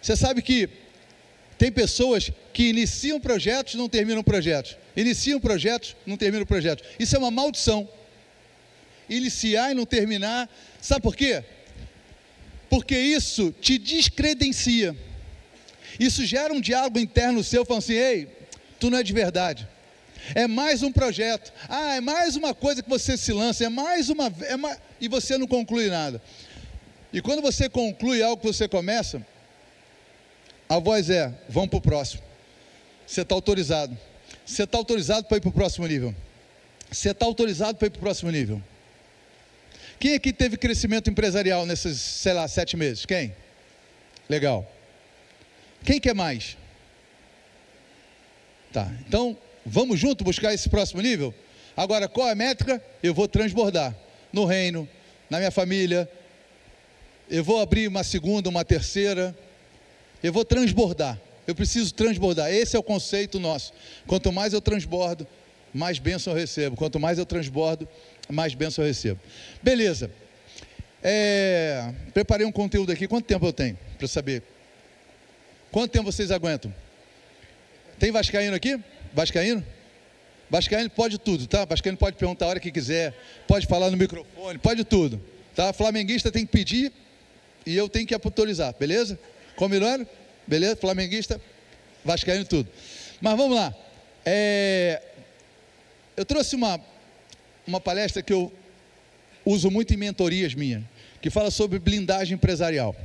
Você sabe que tem pessoas que iniciam projetos e não terminam projetos. Iniciam projetos, não terminam projetos. Isso é uma maldição. Iniciar e não terminar. Sabe por quê? Porque isso te descredencia. Isso gera um diálogo interno seu, falando assim: ei, tu não é de verdade. É mais um projeto. É mais uma coisa que você se lança. E você não conclui nada. E quando você conclui algo que você começa, a voz é: vamos para o próximo. Você está autorizado. Você está autorizado para ir para o próximo nível. Você está autorizado para ir para o próximo nível. Quem aqui teve crescimento empresarial nesses, 7 meses? Quem? Legal. Quem quer mais? Tá, então vamos junto buscar esse próximo nível? Agora, qual é a métrica? Eu vou transbordar no reino, na minha família. Eu vou abrir uma segunda, uma terceira. Eu vou transbordar. Eu preciso transbordar. Esse é o conceito nosso. Quanto mais eu transbordo, mais bênção eu recebo. Quanto mais eu transbordo, mais bênção eu recebo. Beleza. Preparei um conteúdo aqui. Quanto tempo eu tenho para saber? Quanto tempo vocês aguentam? Tem vascaíno aqui? Vascaíno? Vascaíno pode tudo, tá? Vascaíno pode perguntar a hora que quiser, pode falar no microfone, pode tudo, tá? Flamenguista tem que pedir e eu tenho que autorizar, beleza? Combinando? Beleza? Flamenguista, vascaíno, tudo. Mas vamos lá. Eu trouxe uma palestra que eu uso muito em mentorias minhas, que fala sobre blindagem empresarial.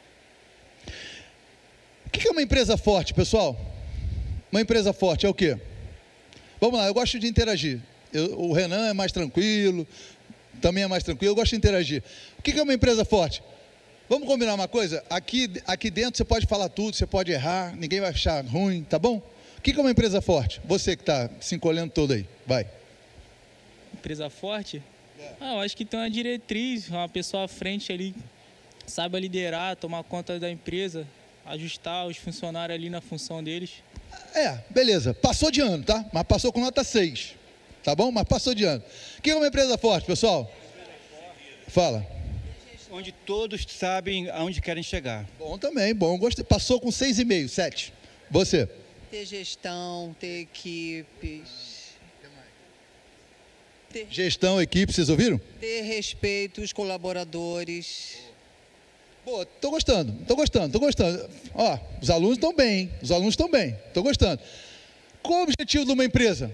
O que é uma empresa forte, pessoal? Uma empresa forte é o quê? Vamos lá, eu gosto de interagir. O Renan é mais tranquilo, também é mais tranquilo, eu gosto de interagir. O que é uma empresa forte? Vamos combinar uma coisa? Aqui dentro você pode falar tudo, você pode errar, ninguém vai achar ruim, tá bom? O que é uma empresa forte? Você que está se encolhendo todo aí, vai. Empresa forte? Eu acho que tem uma diretriz, uma pessoa à frente ali, saiba liderar, tomar conta da empresa, ajustar os funcionários ali na função deles. Beleza, passou de ano, tá? Mas passou com nota 6, tá bom? Mas passou de ano. O que é uma empresa forte, pessoal? Fala. Onde todos sabem aonde querem chegar. Bom também, bom, gostei. Passou com 6,5, 7. Você? Ter gestão, ter equipes. Gestão, equipe, vocês ouviram? Ter respeito aos colaboradores. Boa, tô gostando. Ó, os alunos estão bem, hein? Os alunos estão bem, tô gostando. Qual o objetivo de uma empresa?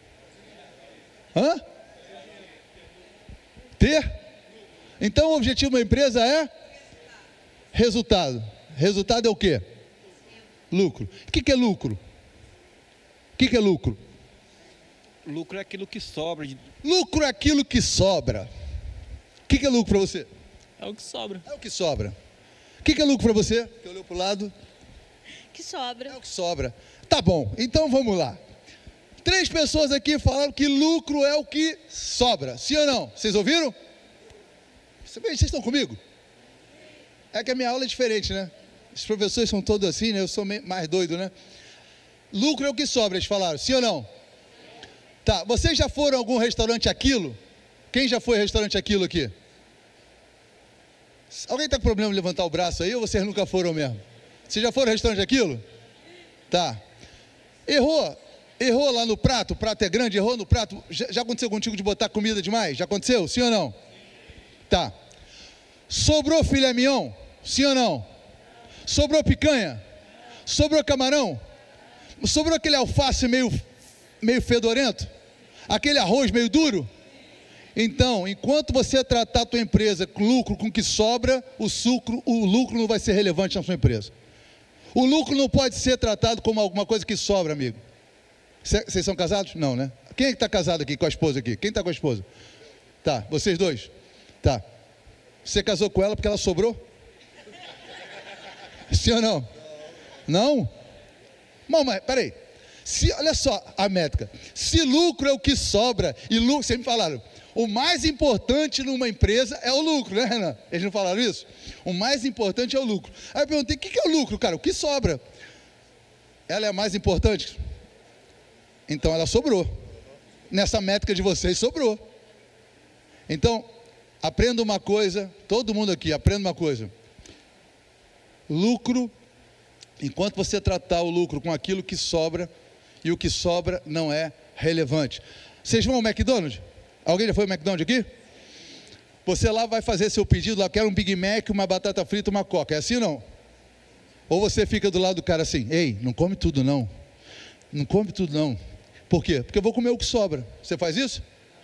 Ter? Então o objetivo de uma empresa é? Resultado. Resultado é o quê? Lucro. O que é lucro? O que é lucro? Lucro é aquilo que sobra. Lucro é aquilo que sobra. O que é lucro para você? É o que sobra. É o que sobra. O que é lucro para você? Que olhou para o lado. Que sobra. É o que sobra. Tá bom, então vamos lá. 3 pessoas aqui falaram que lucro é o que sobra. Sim ou não? Vocês ouviram? Vocês estão comigo? É que a minha aula é diferente, né? Os professores são todos assim, né? Eu sou mais doido, né? Lucro é o que sobra, eles falaram. Sim ou não? Tá, vocês já foram a algum restaurante Aquilo? Quem já foi ao restaurante Aquilo aqui? Alguém está com problema de levantar o braço aí ou vocês nunca foram mesmo? Vocês já foram ao restaurante Aquilo? Tá. Errou lá no prato, o prato é grande, errou no prato. Já aconteceu contigo de botar comida demais? Já aconteceu? Sim ou não? Tá. Sobrou filé mignon? Sim ou não? Sobrou picanha? Sobrou camarão? Sobrou aquele alface meio fedorento? Aquele arroz meio duro? Então, enquanto você tratar a tua empresa com lucro, com o que sobra, o lucro não vai ser relevante na sua empresa. O lucro não pode ser tratado como alguma coisa que sobra, amigo. Vocês são casados? Não, né? Quem é que está casado aqui com a esposa aqui? Quem está com a esposa? Tá, vocês dois? Tá. Você casou com ela porque ela sobrou? Sim ou não? Não? Mas peraí. Olha só a métrica. Se lucro é o que sobra, e lucro, vocês me falaram, o mais importante numa empresa é o lucro, né, Renan? Eles não falaram isso? O mais importante é o lucro. Aí eu perguntei, o que é o lucro, cara? O que sobra? Ela é a mais importante? Então ela sobrou. Nessa métrica de vocês, sobrou. Então, aprenda uma coisa, todo mundo aqui, aprenda uma coisa. Lucro enquanto você tratar o lucro com aquilo que sobra, e o que sobra não é relevante. Vocês vão ao McDonald's? Alguém já foi ao McDonald's aqui? Você lá vai fazer seu pedido, lá quer um Big Mac, uma batata frita, uma Coca, é assim ou não? Ou você fica do lado do cara assim, ei, não come tudo não, não come tudo não. Por quê? Porque eu vou comer o que sobra. Você faz isso?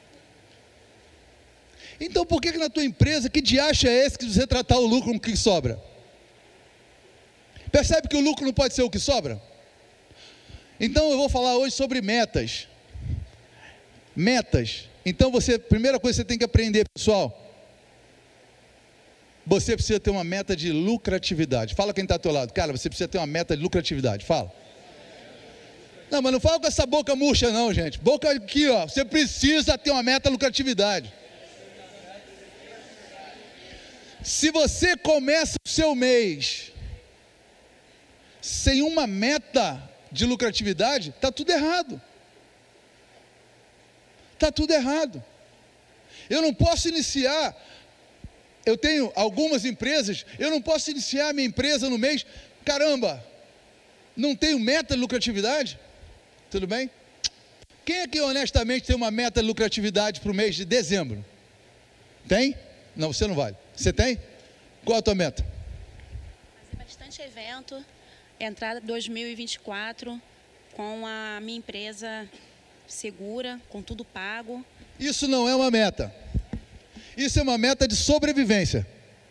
Então por que na tua empresa, que diacho é esse que você tratar o lucro com o que sobra? Percebe que o lucro não pode ser o que sobra? Então eu vou falar hoje sobre metas. Metas. Então primeira coisa que você tem que aprender, pessoal, você precisa ter uma meta de lucratividade. Fala quem está ao teu lado, cara, você precisa ter uma meta de lucratividade, fala. Não, mas não fala com essa boca murcha não, gente. Boca aqui, ó, você precisa ter uma meta de lucratividade. Se você começa o seu mês sem uma meta de lucratividade, está tudo errado. Está tudo errado. Eu não posso iniciar, eu tenho algumas empresas, eu não posso iniciar a minha empresa no mês, caramba, não tenho meta de lucratividade? Tudo bem? Quem aqui honestamente tem uma meta de lucratividade para o mês de dezembro? Tem? Não, você não vale. Você tem? Qual a tua meta? Fazer bastante evento, entrar 2024 com a minha empresa segura, com tudo pago. Isso não é uma meta. Isso é uma meta de sobrevivência.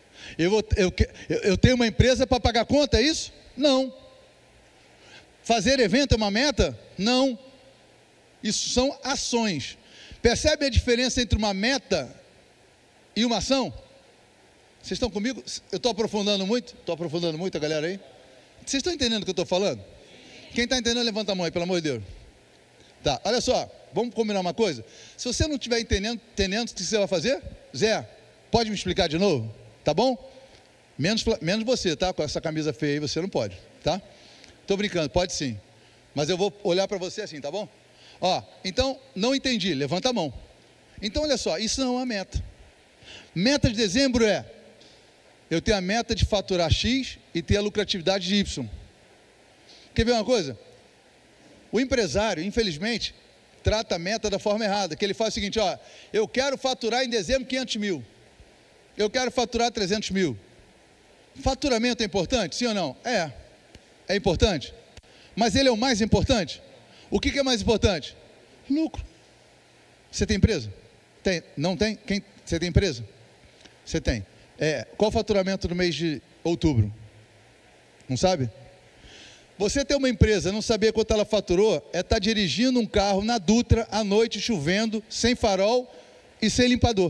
Eu tenho uma empresa para pagar conta, é isso? Não. Fazer evento é uma meta? Não. Isso são ações. Percebe a diferença entre uma meta e uma ação? Vocês estão comigo? Eu estou aprofundando muito? Estou aprofundando muito a galera aí? Vocês estão entendendo o que eu estou falando? Quem está entendendo, levanta a mão aí, pelo amor de Deus. Tá, olha só, vamos combinar uma coisa? Se você não estiver entendendo o que você vai fazer, Zé, pode me explicar de novo? Tá bom? Menos você, tá? Com essa camisa feia aí, você não pode, tá? Estou brincando, pode sim. Mas eu vou olhar para você assim, tá bom? Ó, então, não entendi, levanta a mão. Então, olha só, isso não é uma meta. Meta de dezembro é, eu tenho a meta de faturar X e ter a lucratividade de Y. Quer ver uma coisa? O empresário, infelizmente, trata a meta da forma errada, que ele faz o seguinte, ó, eu quero faturar em dezembro 500 mil, eu quero faturar 300 mil. Faturamento é importante, sim ou não? É importante, mas ele é o mais importante. O que é mais importante? Lucro. Você tem empresa? Tem? Não tem? Você tem empresa? Você tem. Qual o faturamento do mês de outubro? Não sabe? Você ter uma empresa, não saber quanto ela faturou, estar dirigindo um carro na Dutra, à noite, chovendo, sem farol e sem limpador.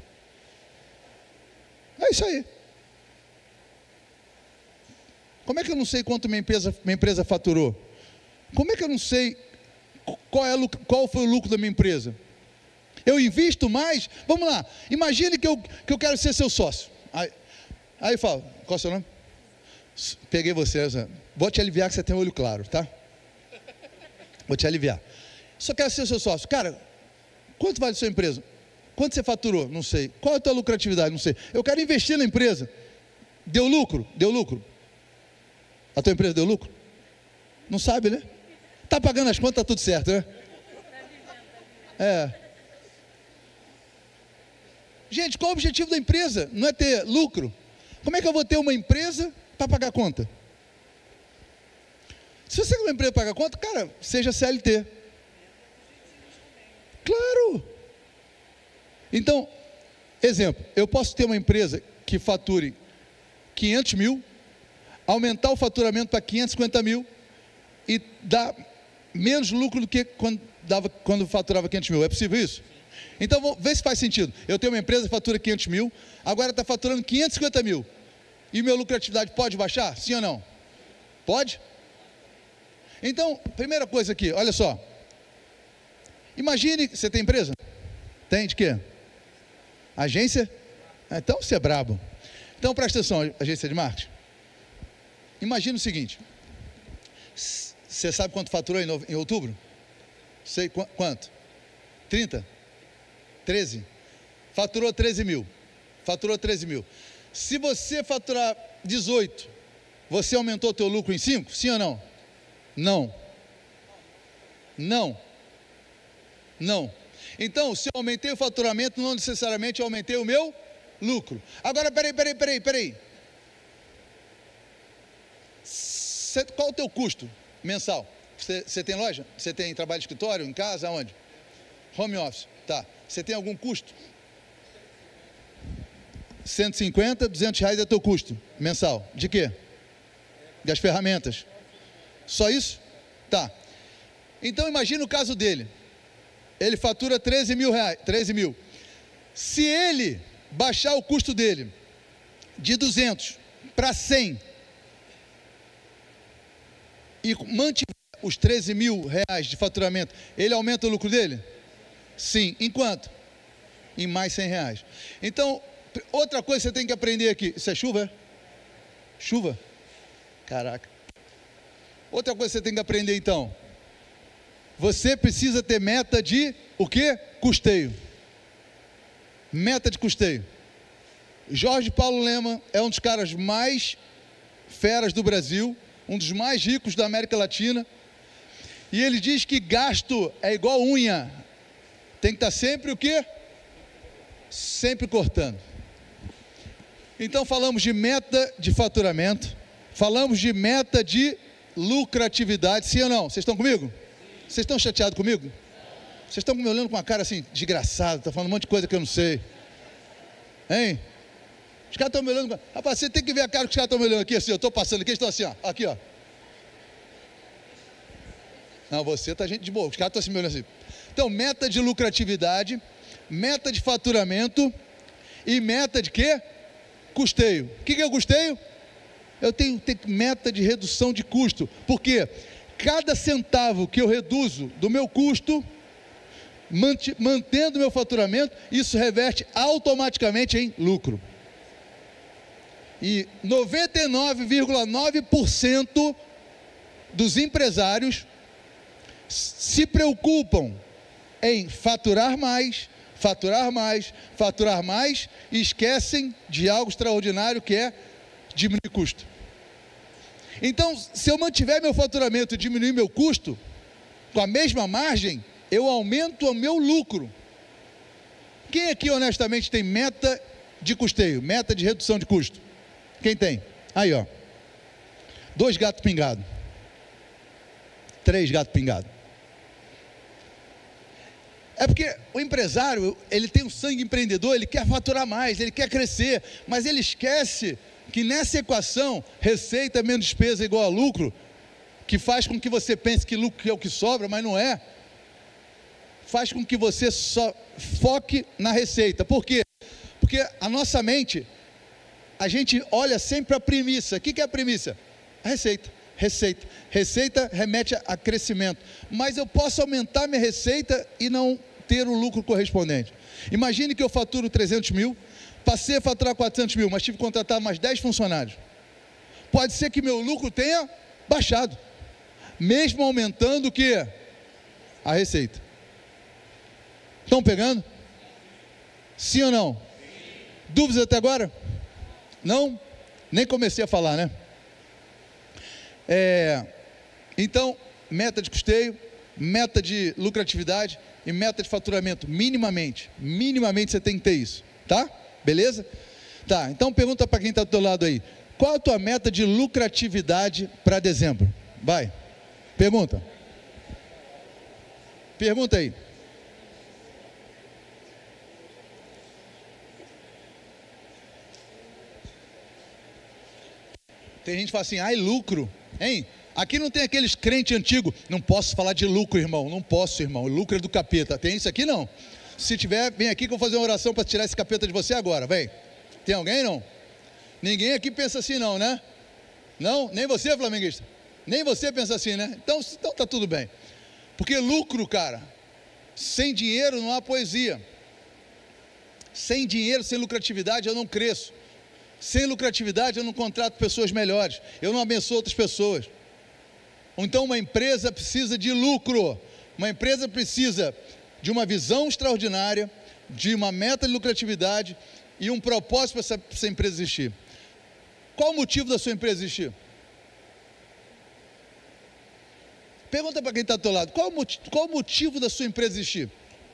É isso aí. Como é que eu não sei quanto minha empresa faturou? Como é que eu não sei qual foi o lucro da minha empresa? Eu invisto mais? Vamos lá, imagine que eu quero ser seu sócio. Aí eu falo, qual é o seu nome? Peguei você, Zé. Vou te aliviar que você tem olho claro, tá? Vou te aliviar. Só quero ser seu sócio. Cara, quanto vale a sua empresa? Quanto você faturou? Não sei. Qual é a tua lucratividade? Não sei. Eu quero investir na empresa. Deu lucro? Deu lucro. A tua empresa deu lucro? Não sabe, né? Tá pagando as contas, tá tudo certo, né? Gente, qual é o objetivo da empresa? Não é ter lucro. Como é que eu vou ter uma empresa para pagar conta? Se você quer uma empresa para pagar conta, cara, seja CLT. Claro. Então, exemplo, eu posso ter uma empresa que fature 500 mil, aumentar o faturamento para 550 mil e dar menos lucro do que quando faturava 500 mil. É possível isso? Então, vamos ver se faz sentido. Eu tenho uma empresa que fatura 500 mil, agora está faturando 550 mil. E minha lucratividade pode baixar? Sim ou não? Pode? Então, primeira coisa aqui, olha só. Imagine, você tem empresa? Tem de quê? Agência? Então você é brabo. Então presta atenção, agência de marketing. Imagina o seguinte. Você sabe quanto faturou em outubro? Sei quanto? 30? 13? Faturou 13 mil. Faturou 13 mil. Se você faturar 18, você aumentou o teu lucro em 5? Sim ou não? Não. Não. Não. Então, se eu aumentei o faturamento, não necessariamente eu aumentei o meu lucro. Agora, peraí. Qual o teu custo mensal? Você tem loja? Você tem trabalho de escritório, em casa, aonde? Home office, tá. Você tem algum custo? 150, 200 reais é teu custo mensal. De quê? Das ferramentas. Só isso? Tá. Então imagina o caso dele. Ele fatura 13 mil reais. 13 mil. Se ele baixar o custo dele de 200 para 100 e mantiver os 13 mil reais de faturamento, ele aumenta o lucro dele? Sim. Em quanto? Em mais 100 reais. Então, outra coisa que você tem que aprender aqui. Isso é chuva? Chuva? Caraca. Outra coisa que você tem que aprender então. Você precisa ter meta de o quê? Custeio. Meta de custeio. Jorge Paulo Lema é um dos caras mais feras do Brasil, um dos mais ricos da América Latina. E ele diz que gasto é igual unha. Tem que estar sempre o quê? Sempre cortando. Então falamos de meta de faturamento, falamos de meta de lucratividade, sim ou não? Vocês estão comigo? Vocês estão chateados comigo? Vocês estão me olhando com uma cara assim, desgraçado, está falando um monte de coisa que eu não sei. Hein? Os caras estão me olhando, rapaz, você tem que ver a cara que os caras estão me olhando aqui, assim, eu estou passando aqui, eles estão assim, ó, aqui, ó. Não, você está gente de boa, os caras estão assim me olhando assim. Então, meta de lucratividade, meta de faturamento e meta de quê? Custeio. O que é o custeio? Eu tenho meta de redução de custo, porque cada centavo que eu reduzo do meu custo, mantendo meu faturamento, isso reverte automaticamente em lucro. E 99,9% dos empresários se preocupam em faturar mais e esquecem de algo extraordinário que é diminuir custo. Então, se eu mantiver meu faturamento e diminuir meu custo, com a mesma margem, eu aumento o meu lucro. Quem aqui honestamente tem meta de custeio, meta de redução de custo? Quem tem? Aí, ó. 2 gatos pingados. 3 gatos pingados. É porque o empresário, ele tem um sangue empreendedor, ele quer faturar mais, ele quer crescer, mas ele esquece que nessa equação, receita menos despesa é igual a lucro, que faz com que você pense que lucro é o que sobra, mas não é. Faz com que você só foque na receita. Por quê? Porque a nossa mente, a gente olha sempre a premissa. O que é a premissa? A receita. Receita remete a crescimento. Mas eu posso aumentar minha receita e não ter o lucro correspondente. Imagine que eu faturo 300 mil, passei a faturar 400 mil, mas tive que contratar mais 10 funcionários. Pode ser que meu lucro tenha baixado, mesmo aumentando o quê? A receita. Estão pegando? Sim ou não? Dúvidas até agora? Não? Nem comecei a falar, né? Então, meta de custeio, meta de lucratividade e meta de faturamento, minimamente você tem que ter isso, tá? Beleza? Tá, então pergunta para quem está do teu lado aí, qual a tua meta de lucratividade para dezembro? Vai, pergunta aí. Tem gente que fala assim, ai, lucro, hein? Aqui não tem aqueles crentes antigos, não posso falar de lucro, irmão, não posso, irmão, lucro é do capeta. Tem isso aqui não? Se tiver, vem aqui que eu vou fazer uma oração para tirar esse capeta de você agora, vem. Tem alguém não? Ninguém aqui pensa assim não, né? Não? Nem você, flamenguista? Nem você pensa assim, né? Então tá tudo bem. Porque lucro, cara, sem dinheiro não há poesia. Sem dinheiro, sem lucratividade eu não cresço. Sem lucratividade eu não contrato pessoas melhores, eu não abençoo outras pessoas. Então uma empresa precisa de lucro, uma empresa precisa de uma visão extraordinária, de uma meta de lucratividade e um propósito para essa empresa existir. Qual o motivo da sua empresa existir? Pergunta para quem está ao teu lado, qual o motivo da sua empresa existir?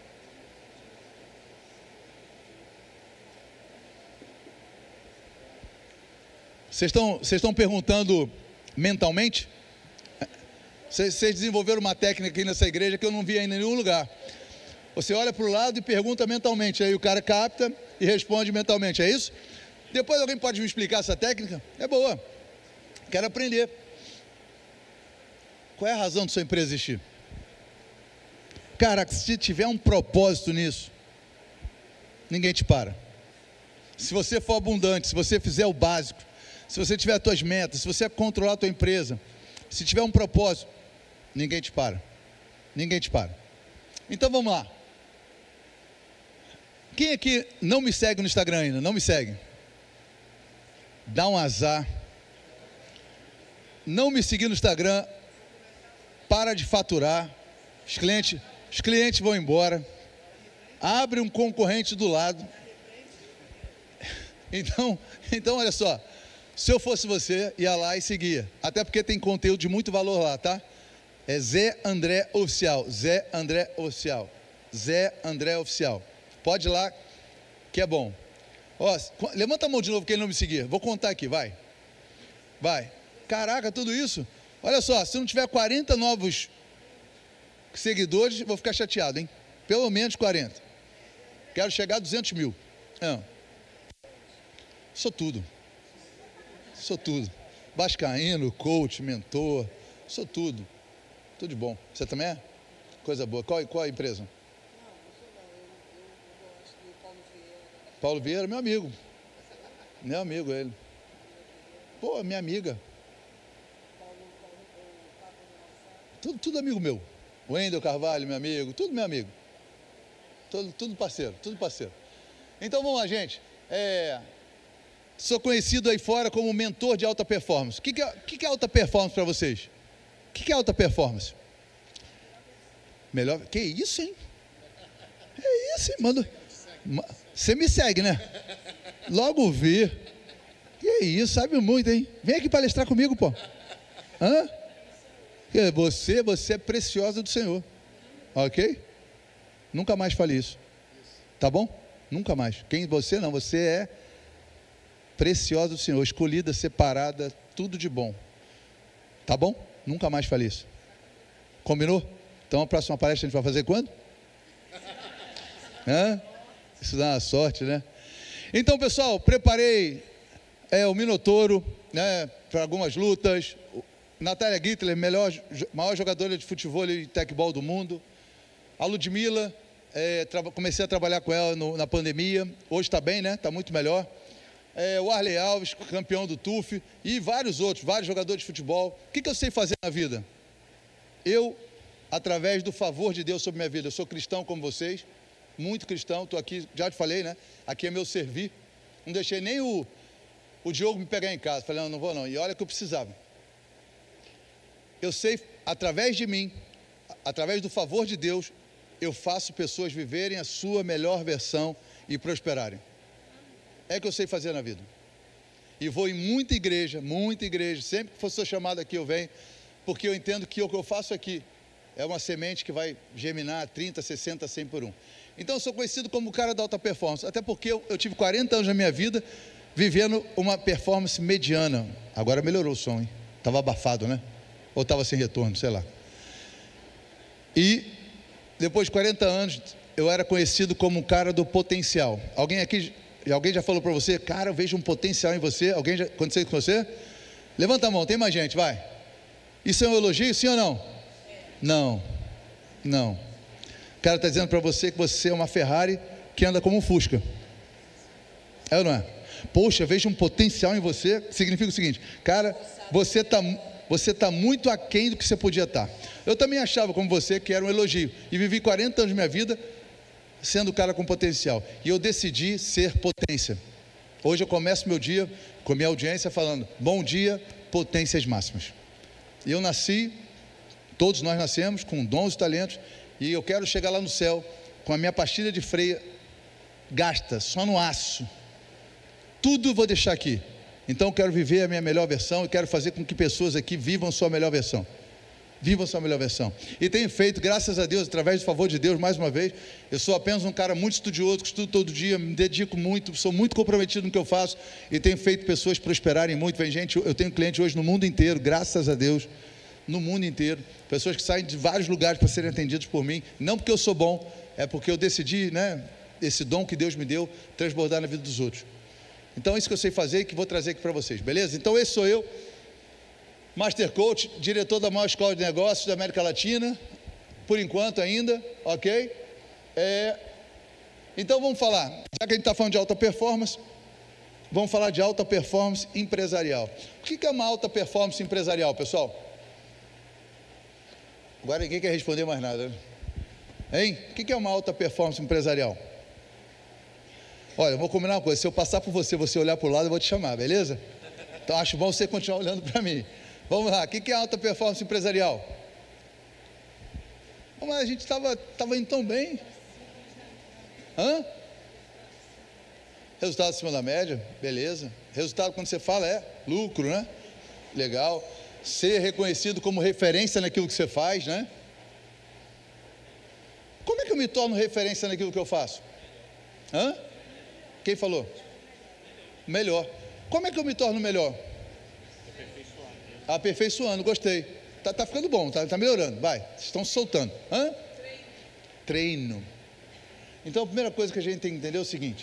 Vocês estão perguntando mentalmente? Vocês desenvolveram uma técnica aqui nessa igreja que eu não vi ainda em nenhum lugar. Você olha para o lado e pergunta mentalmente, aí o cara capta e responde mentalmente, é isso? Depois alguém pode me explicar essa técnica? É boa, quero aprender. Qual é a razão da sua empresa existir? Cara, se tiver um propósito nisso, ninguém te para. Se você for abundante, se você fizer o básico, se você tiver as tuas metas, se você controlar a tua empresa, se tiver um propósito, ninguém te para. Ninguém te para. Então vamos lá. Quem aqui não me segue no Instagram ainda? Não me segue? Dá um azar. Não me seguir no Instagram, para de faturar. Os clientes vão embora. Abre um concorrente do lado. Então olha só. Se eu fosse você, ia lá e seguia. Até porque tem conteúdo de muito valor lá, tá? É Zé André Oficial. Zé André Oficial. Zé André Oficial. Pode ir lá, que é bom. Ó, levanta a mão de novo quem não me seguir. Vou contar aqui, vai. Vai. Caraca, tudo isso? Olha só, se não tiver 40 novos seguidores, vou ficar chateado, hein? Pelo menos 40. Quero chegar a 200 mil. Sou tudo. Sou tudo. Vascaíno, coach, mentor. Sou tudo. Tudo de bom. Você também é? Coisa boa. Qual a empresa? Paulo Vieira, meu amigo. Meu amigo, ele. Pô, minha amiga. Tudo amigo meu. Wendel Carvalho, meu amigo. Tudo meu amigo. Tudo parceiro, tudo parceiro. Então vamos lá, gente. Sou conhecido aí fora como mentor de alta performance. O que é alta performance para vocês? O que é alta performance? Melhor. Que isso, hein? É isso, hein? Você me segue, né? Logo vi. Que isso, sabe muito, hein? Vem aqui palestrar comigo, pô. Hã? Você é preciosa do Senhor. Ok? Nunca mais fale isso. Tá bom? Nunca mais. Você é preciosa do Senhor, escolhida, separada, tudo de bom. Tá bom? Nunca mais fale isso. Combinou? Então a próxima palestra a gente vai fazer quando? Isso dá uma sorte, né? Então, pessoal, preparei o Minotouro, né, para algumas lutas. Natália Gittler, maior jogadora de futebol e tecbol do mundo. A Ludmilla, comecei a trabalhar com ela na pandemia. Hoje está bem, né? Está muito melhor. O Arley Alves, campeão do TUF, e vários jogadores de futebol. O que eu sei fazer na vida? Eu, através do favor de Deus sobre minha vida, eu sou cristão como vocês, muito cristão, estou aqui, já te falei, né? Aqui é meu servir. Não deixei nem o Diogo me pegar em casa, falei, não vou não, e olha que eu precisava. Eu sei, através de mim, através do favor de Deus, eu faço pessoas viverem a sua melhor versão e prosperarem. É o que eu sei fazer na vida. E vou em muita igreja, sempre que sou chamado aqui eu venho, porque eu entendo que o que eu faço aqui é uma semente que vai germinar 30, 60, 100 por um. Então eu sou conhecido como o cara da alta performance, até porque eu tive 40 anos na minha vida vivendo uma performance mediana. Agora melhorou o som, hein? Estava abafado, né? Ou estava sem retorno, sei lá. E depois de 40 anos eu era conhecido como um cara do potencial. Alguém já falou para você, cara, eu vejo um potencial em você? Alguém já aconteceu com você? Levanta a mão, tem mais gente, vai. Isso é um elogio, sim ou não? Não. O cara está dizendo para você que você é uma Ferrari que anda como um Fusca. É ou não é? Poxa, vejo um potencial em você, significa o seguinte, cara, você está muito aquém do que você podia estar. Eu também achava como você que era um elogio, e vivi 40 anos da minha vida sendo o cara com potencial, e eu decidi ser potência. Hoje eu começo meu dia com a minha audiência falando, bom dia, potências máximas. E eu nasci, todos nós nascemos com dons e talentos, e eu quero chegar lá no céu com a minha pastilha de freio gasta, só no aço. Tudo eu vou deixar aqui. Então eu quero viver a minha melhor versão e quero fazer com que pessoas aqui vivam a sua melhor versão. Vivam sua melhor versão. E tenho feito, graças a Deus, através do favor de Deus, mais uma vez. Eu sou apenas um cara muito estudioso, que estudo todo dia, me dedico muito, sou muito comprometido no que eu faço e tenho feito pessoas prosperarem muito. Vem gente, eu tenho cliente hoje no mundo inteiro, graças a Deus, no mundo inteiro. Pessoas que saem de vários lugares para serem atendidos por mim, não porque eu sou bom, é porque eu decidi, né, esse dom que Deus me deu, transbordar na vida dos outros. Então, é isso que eu sei fazer e que vou trazer aqui para vocês, beleza? Então, esse sou eu. Master Coach, diretor da maior escola de negócios da América Latina, por enquanto ainda, ok? Então vamos falar, já que a gente está falando de alta performance, vamos falar de alta performance empresarial. O que é uma alta performance empresarial, pessoal? Agora ninguém quer responder mais nada, né? Hein? O que é uma alta performance empresarial? Olha, eu vou combinar uma coisa, se eu passar por você, você olhar para o lado, eu vou te chamar, beleza? Então acho bom você continuar olhando para mim. Vamos lá, o que é alta performance empresarial? Mas a gente estava indo tão bem. Resultado acima da média, beleza. Resultado, quando você fala, é lucro, né? Legal. Ser reconhecido como referência naquilo que você faz, né? Como é que eu me torno referência naquilo que eu faço? Quem falou? Melhor. Como é que eu me torno melhor? Aperfeiçoando, gostei. Tá ficando bom, tá melhorando, vai. Vocês estão se soltando. Treino. Então a primeira coisa que a gente tem que entender é o seguinte: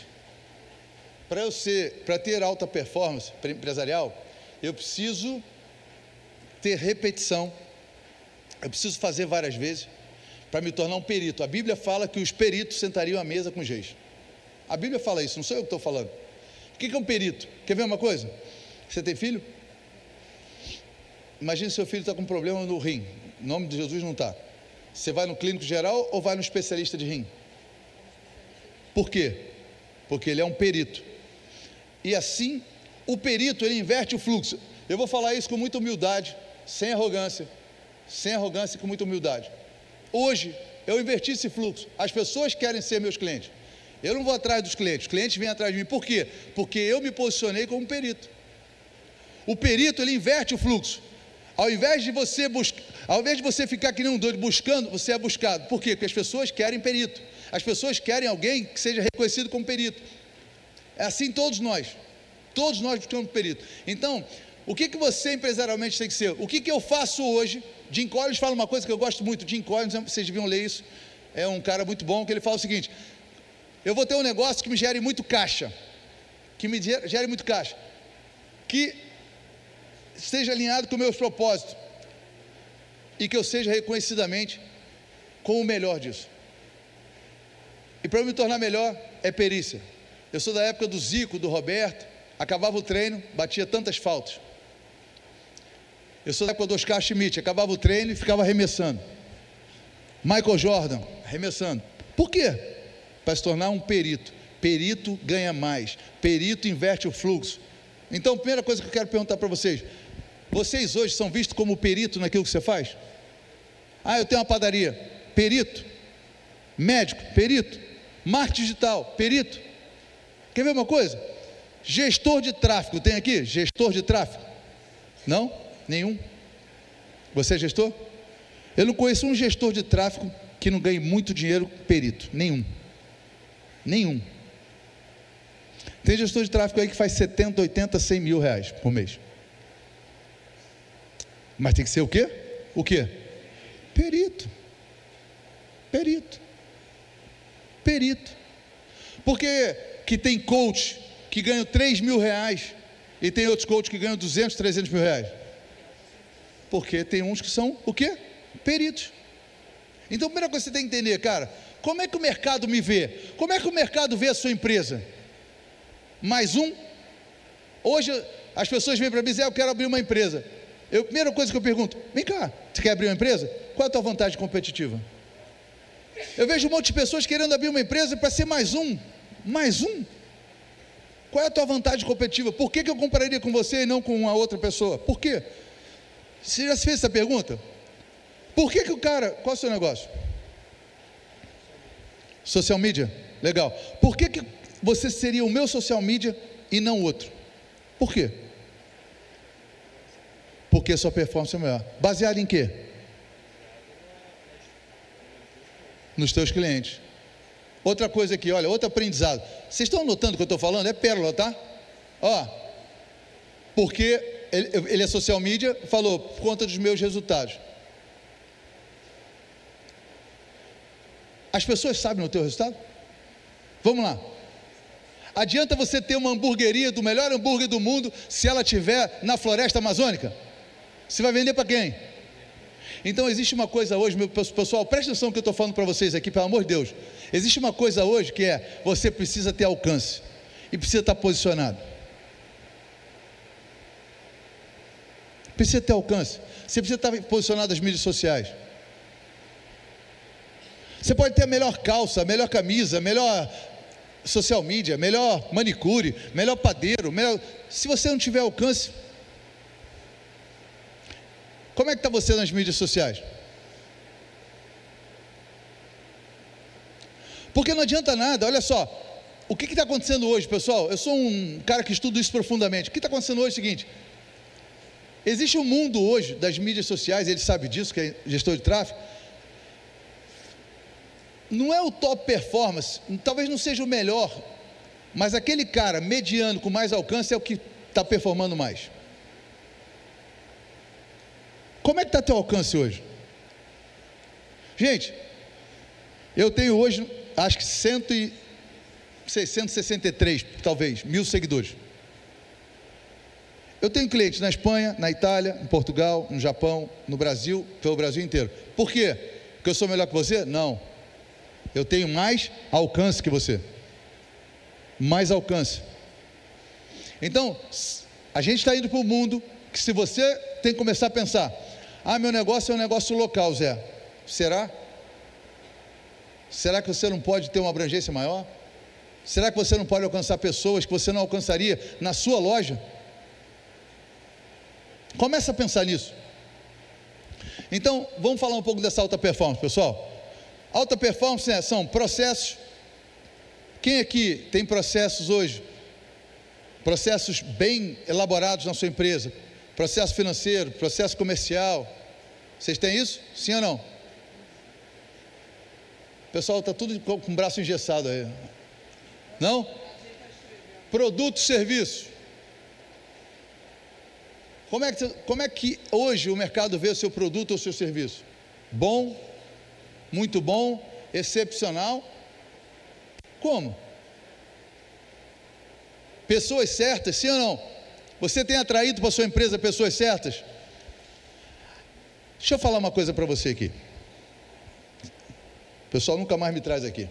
para ter alta performance empresarial, eu preciso ter repetição, eu preciso fazer várias vezes para me tornar um perito. A Bíblia fala que os peritos sentariam à mesa com os reis. A Bíblia fala isso, não sou eu que estou falando. O que é um perito? Quer ver uma coisa? Você tem filho? Imagina seu filho está com um problema no rim, em nome de Jesus não está. Você vai no clínico geral ou vai no especialista de rim? Por quê? Porque ele é um perito. E assim, o perito, ele inverte o fluxo. Eu vou falar isso com muita humildade, sem arrogância e com muita humildade. Hoje, eu inverti esse fluxo. As pessoas querem ser meus clientes. Eu não vou atrás dos clientes, os clientes vêm atrás de mim. Por quê? Porque eu me posicionei como perito. O perito, ele inverte o fluxo. Ao invés de você ficar que nem um doido buscando, você é buscado. Por quê? Porque as pessoas querem perito. As pessoas querem alguém que seja reconhecido como perito. É assim todos nós buscamos perito. Então, o que você empresarialmente tem que ser? O que eu faço hoje? Jim Collins fala uma coisa que eu gosto muito. Jim Collins, vocês deviam ler isso, é um cara muito bom, que ele fala o seguinte: eu vou ter um negócio que me gere muito caixa, que esteja alinhado com meus propósitos e que eu seja reconhecidamente com o melhor disso. E para eu me tornar melhor é perícia. Eu sou da época do Zico, do Roberto, acabava o treino, batia tantas faltas. Eu sou da época do Oscar Schmidt, acabava o treino e ficava arremessando. Michael Jordan, arremessando. Por quê? Para se tornar um perito. Perito ganha mais, perito inverte o fluxo. Então, a primeira coisa que eu quero perguntar para vocês: vocês hoje são vistos como perito naquilo que você faz? Eu tenho uma padaria, perito. Médico, perito. Marketing digital, perito. Quer ver uma coisa? Gestor de tráfego, tem aqui? Gestor de tráfego? Não? Nenhum? Você é gestor? Eu não conheço um gestor de tráfego que não ganhe muito dinheiro perito. Nenhum. Tem gestor de tráfego aí que faz 70, 80, 100 mil reais por mês. Mas tem que ser o quê? O quê? Perito. Por que tem coach que ganha 3 mil reais e tem outros coaches que ganham 200, 300 mil reais? Porque tem uns que são o quê? Peritos. Então a primeira coisa que você tem que entender, cara, como é que o mercado me vê? Como é que o mercado vê a sua empresa? Mais um? Hoje as pessoas vêm para mim e dizem: eu quero abrir uma empresa. A primeira coisa que eu pergunto: vem cá, você quer abrir uma empresa? Qual é a tua vantagem competitiva? Eu vejo um monte de pessoas querendo abrir uma empresa para ser mais um. Qual é a tua vantagem competitiva? Por que eu compraria com você e não com uma outra pessoa? Por quê? Você já se fez essa pergunta? Por que o cara... Qual é o seu negócio? Social media? Legal. Por que você seria o meu social media e não outro? Por quê? Porque sua performance é melhor. Baseado em quê? nos teus clientes. Outra coisa aqui, olha, outro aprendizado. Vocês estão anotando o que eu estou falando? É pérola, tá? Ó, porque ele é social media, falou, por conta dos meus resultados. As pessoas sabem o teu resultado? Vamos lá. Adianta você ter uma hamburgueria do melhor hambúrguer do mundo se ela estiver na floresta amazônica? Você vai vender para quem? Então existe uma coisa hoje, meu pessoal, presta atenção no que eu estou falando para vocês aqui, pelo amor de Deus. Existe uma coisa hoje que é, você precisa ter alcance e precisa estar posicionado. Precisa ter alcance. Você precisa estar posicionado nas mídias sociais. Você pode ter a melhor calça, a melhor camisa, a melhor social media, melhor manicure, melhor padeiro, melhor... Se você não tiver alcance, como é que está você nas mídias sociais? Porque não adianta nada, olha só, o que está acontecendo hoje, pessoal? Eu sou um cara que estuda isso profundamente. O que está acontecendo hoje é o seguinte: existe um mundo hoje das mídias sociais, ele sabe disso, que é gestor de tráfego. Não é o top performance, talvez não seja o melhor, mas aquele cara mediano com mais alcance é o que está performando mais. Como é que está teu alcance hoje? Gente, eu tenho hoje, acho que 663, talvez, 1000 seguidores. Eu tenho clientes na Espanha, na Itália, em Portugal, no Japão, no Brasil, pelo Brasil inteiro. Por quê? Porque eu sou melhor que você? Não. Eu tenho mais alcance que você. Mais alcance. Então, a gente está indo para o mundo que, se você tem que começar a pensar, meu negócio é um negócio local, Zé. Será? Será que você não pode ter uma abrangência maior? Será que você não pode alcançar pessoas que você não alcançaria na sua loja? Começa a pensar nisso. Então, vamos falar um pouco dessa alta performance, pessoal. Alta performance são processos. Quem aqui tem processos hoje? Processos bem elaborados na sua empresa? Processo financeiro, processo comercial. Vocês têm isso? Sim ou não? O pessoal está tudo com o braço engessado aí. Não? Produto e serviço. Como é que hoje o mercado vê o seu produto ou o seu serviço? Bom? Muito bom? Excepcional? Como? Pessoas certas, sim ou não? Você tem atraído para a sua empresa pessoas certas? Deixa eu falar uma coisa para você aqui. O pessoal nunca mais me traz aqui.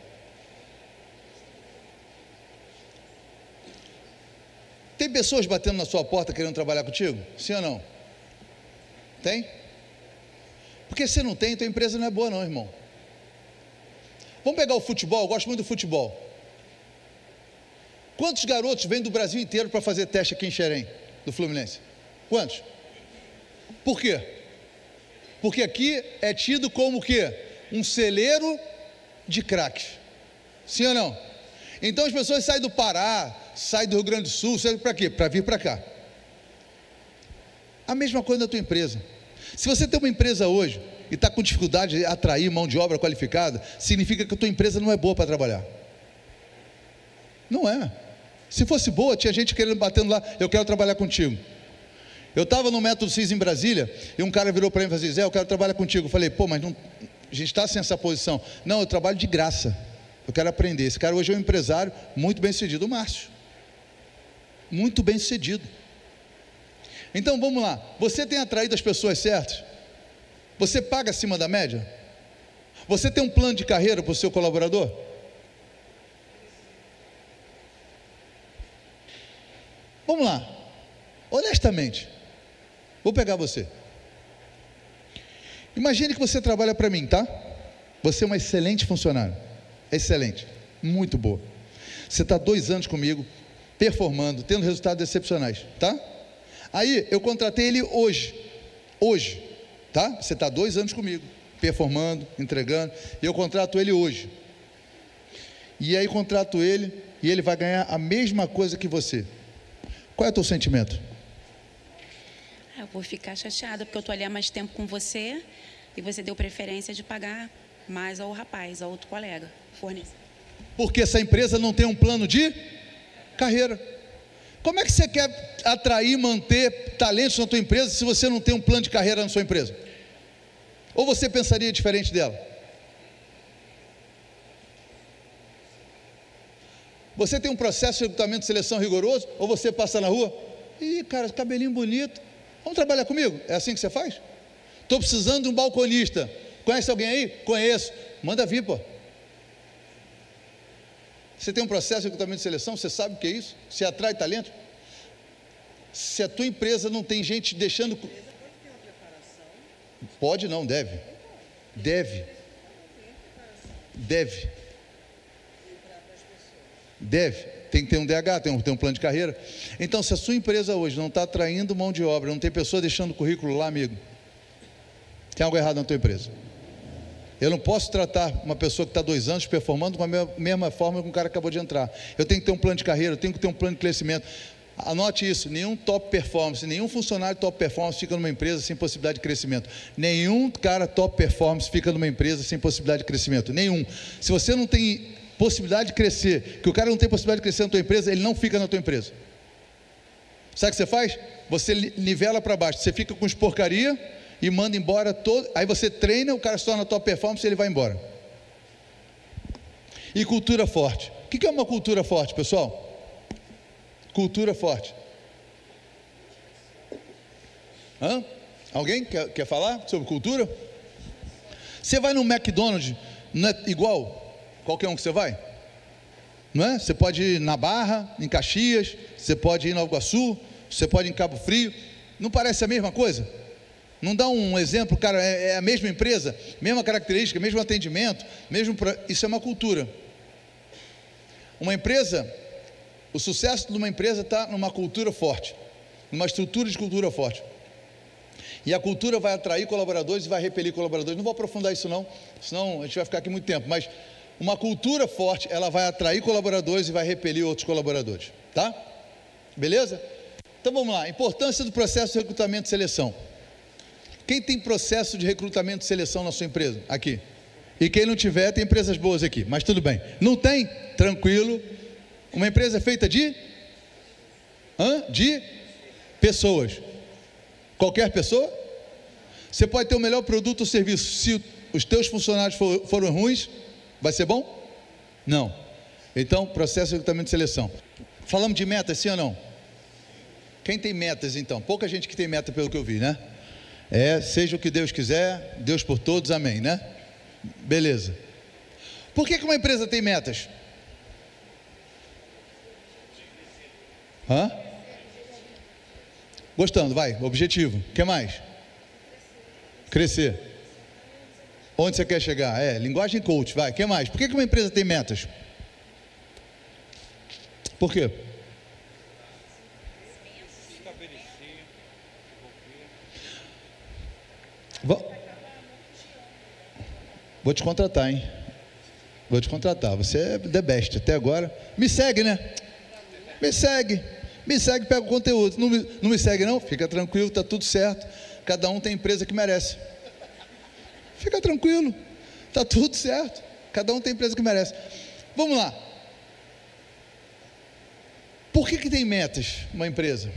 Tem pessoas batendo na sua porta querendo trabalhar contigo? Sim ou não? Tem? Porque se não tem, tua empresa não é boa não, irmão. Vamos pegar o futebol, eu gosto muito do futebol. Quantos garotos vêm do Brasil inteiro para fazer teste aqui em Xerém, do Fluminense? Quantos? Por quê? Porque aqui é tido como o quê? Um celeiro de craques. Sim ou não? Então as pessoas saem do Pará, saem do Rio Grande do Sul, saem para quê? Para vir para cá. A mesma coisa da tua empresa. Se você tem uma empresa hoje e está com dificuldade de atrair mão de obra qualificada, significa que a tua empresa não é boa para trabalhar. Não é. Se fosse boa, tinha gente querendo, batendo lá, eu quero trabalhar contigo. Eu estava no Método CIS em Brasília, e um cara virou para mim e falou assim: Zé, eu quero trabalhar contigo. Eu falei, mas não, a gente está sem essa posição. Não, eu trabalho de graça, eu quero aprender. Esse cara hoje é um empresário muito bem sucedido, o Márcio. Muito bem sucedido. Então vamos lá, você tem atraído as pessoas certas? Você paga acima da média? Você tem um plano de carreira para o seu colaborador? Vamos lá, honestamente, vou pegar você. Imagine que você trabalha para mim, tá? Você é uma excelente funcionária, excelente, muito boa. Você está 2 anos comigo, performando, tendo resultados excepcionais, tá? Aí eu contratei ele hoje, tá? Você está 2 anos comigo, performando, entregando, e eu contrato ele hoje. E aí contrato ele, e ele vai ganhar a mesma coisa que você. Qual é o teu sentimento? Eu vou ficar chateada, porque eu estou ali há mais tempo com você, e você deu preferência de pagar mais ao rapaz, ao outro colega, fornecedor. Porque essa empresa não tem um plano de carreira. Como é que você quer atrair e manter talentos na tua empresa se você não tem um plano de carreira na sua empresa? Ou você pensaria diferente dela? Você tem um processo de recrutamento e seleção rigoroso? Ou você passa na rua? Ih, cara, cabelinho bonito. Vamos trabalhar comigo? É assim que você faz? Estou precisando de um balconista. Conhece alguém aí? Conheço. Manda vir, pô. Você tem um processo de recrutamento e seleção? Você sabe o que é isso? Você atrai talento? Se a tua empresa não tem gente deixando... Pode não, deve. Deve. Tem que ter um DH, tem um plano de carreira. Então, se a sua empresa hoje não está atraindo mão de obra, não tem pessoa deixando currículo lá, amigo, tem algo errado na tua empresa. Eu não posso tratar uma pessoa que está 2 anos performando com a mesma forma que um cara que acabou de entrar. Eu tenho que ter um plano de carreira, eu tenho que ter um plano de crescimento. Anote isso, nenhum top performance, nenhum funcionário top performance fica numa empresa sem possibilidade de crescimento. Nenhum cara top performance fica numa empresa sem possibilidade de crescimento. Nenhum. Se você não tem possibilidade de crescer, que o cara não tem possibilidade de crescer na tua empresa, ele não fica na tua empresa. Sabe o que você faz? Você nivela para baixo, você fica com os porcaria e manda embora todo, aí você treina, o cara se torna top performance e ele vai embora. E cultura forte. O que é uma cultura forte, pessoal? Cultura forte. Alguém quer falar sobre cultura? Você vai no McDonald's, não é igual qualquer um que você vai? Não é? Você pode ir na Barra, em Caxias, você pode ir em Nova Iguaçu, você pode ir em Cabo Frio. Não parece a mesma coisa? Não dá um exemplo, cara, é a mesma empresa, mesma característica, mesmo atendimento, isso é uma cultura. Uma empresa, o sucesso de uma empresa está numa cultura forte, numa estrutura de cultura forte. E a cultura vai atrair colaboradores e vai repelir colaboradores. Não vou aprofundar isso não, senão a gente vai ficar aqui muito tempo, mas uma cultura forte, ela vai atrair colaboradores e vai repelir outros colaboradores, tá? Beleza? Então vamos lá, importância do processo de recrutamento e seleção. Quem tem processo de recrutamento e seleção na sua empresa? Aqui. E quem não tiver, tem empresas boas aqui, mas tudo bem. Não tem? Tranquilo. Uma empresa feita de pessoas. Qualquer pessoa? Você pode ter o melhor produto ou serviço. Se os teus funcionários foram ruins, vai ser bom? Não. Então, processo de recrutamento e seleção. Falamos de metas, sim ou não? Quem tem metas, então? Pouca gente que tem meta, pelo que eu vi, né? Seja o que Deus quiser, Deus por todos, amém, né? Beleza. Por que uma empresa tem metas? Gostando, vai, objetivo. O que mais? Crescer. Onde você quer chegar? Linguagem coach, vai. O que mais? Por que uma empresa tem metas? Por quê? Vou te contratar, hein? Vou te contratar. Você é the best até agora. Me segue, né? Me segue, pega o conteúdo. Não me segue não? Fica tranquilo, está tudo certo. Cada um tem a empresa que merece. Fica tranquilo, está tudo certo. Cada um tem a empresa que merece. Vamos lá. Por que tem metas uma empresa?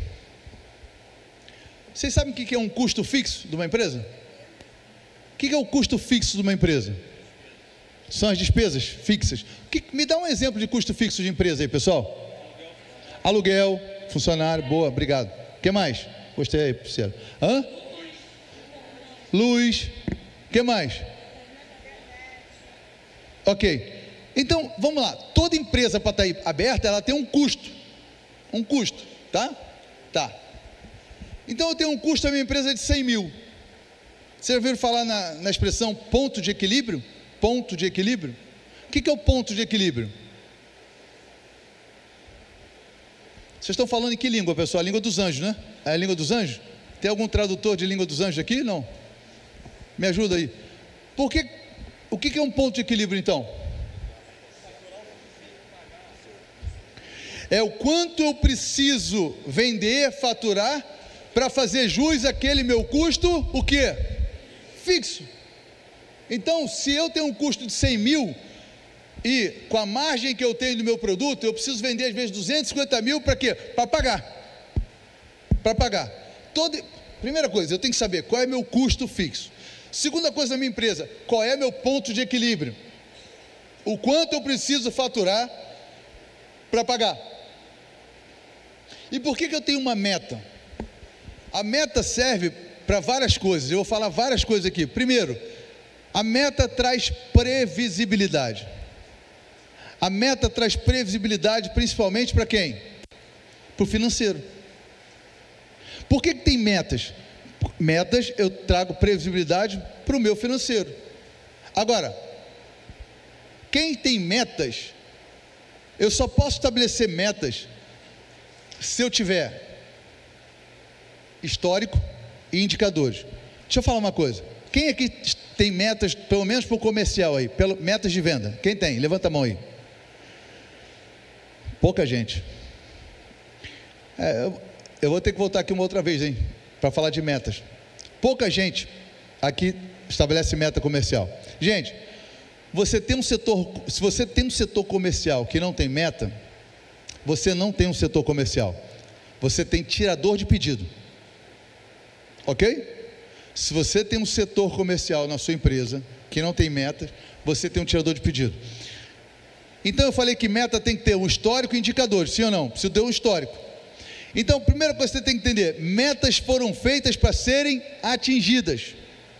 Vocês sabem o que é um custo fixo de uma empresa? O que é o custo fixo de uma empresa? São as despesas fixas. Me dá um exemplo de custo fixo de empresa aí, pessoal. Aluguel, funcionário, boa, obrigado. O que mais? Gostei aí, parceiro. Luz. O que mais? Ok. Então, vamos lá. Toda empresa para estar aberta, ela tem um custo. Um custo, tá? Tá. Então, eu tenho um custo da minha empresa de 100 mil. Você já ouviu falar na expressão ponto de equilíbrio? Ponto de equilíbrio? O que é o ponto de equilíbrio? Vocês estão falando em que língua, pessoal? A língua dos anjos, né? É a língua dos anjos? Tem algum tradutor de língua dos anjos aqui? Não? Me ajuda aí. O que é um ponto de equilíbrio, então? É o quanto eu preciso vender, faturar, para fazer jus àquele meu custo, o quê? Fixo. Então, se eu tenho um custo de 100 mil e com a margem que eu tenho do meu produto, eu preciso vender às vezes 250 mil para quê? Para pagar. Para pagar. Primeira coisa, eu tenho que saber qual é meu custo fixo. Segunda coisa da minha empresa, qual é meu ponto de equilíbrio? O quanto eu preciso faturar para pagar? E por que eu tenho uma meta? A meta serve para várias coisas, eu vou falar várias coisas aqui. Primeiro, a meta traz previsibilidade. A meta traz previsibilidade principalmente para quem? Para o financeiro. Por que tem metas? Metas eu trago previsibilidade para o meu financeiro. Agora, quem tem metas, eu só posso estabelecer metas se eu tiver histórico e indicadores. Deixa eu falar uma coisa. Quem aqui tem metas, pelo menos para o comercial aí, metas de venda? Quem tem? Levanta a mão aí. Pouca gente. Eu vou ter que voltar aqui uma outra vez, hein, para falar de metas. Pouca gente aqui estabelece meta comercial. Gente, se você tem um setor comercial que não tem meta, você não tem um setor comercial. Você tem tirador de pedido. Ok? Se você tem um setor comercial na sua empresa que não tem meta, você tem um tirador de pedido. Então eu falei que meta tem que ter um histórico e indicadores, sim ou não? Precisa ter um histórico. Então, a primeira coisa que você tem que entender, metas foram feitas para serem atingidas.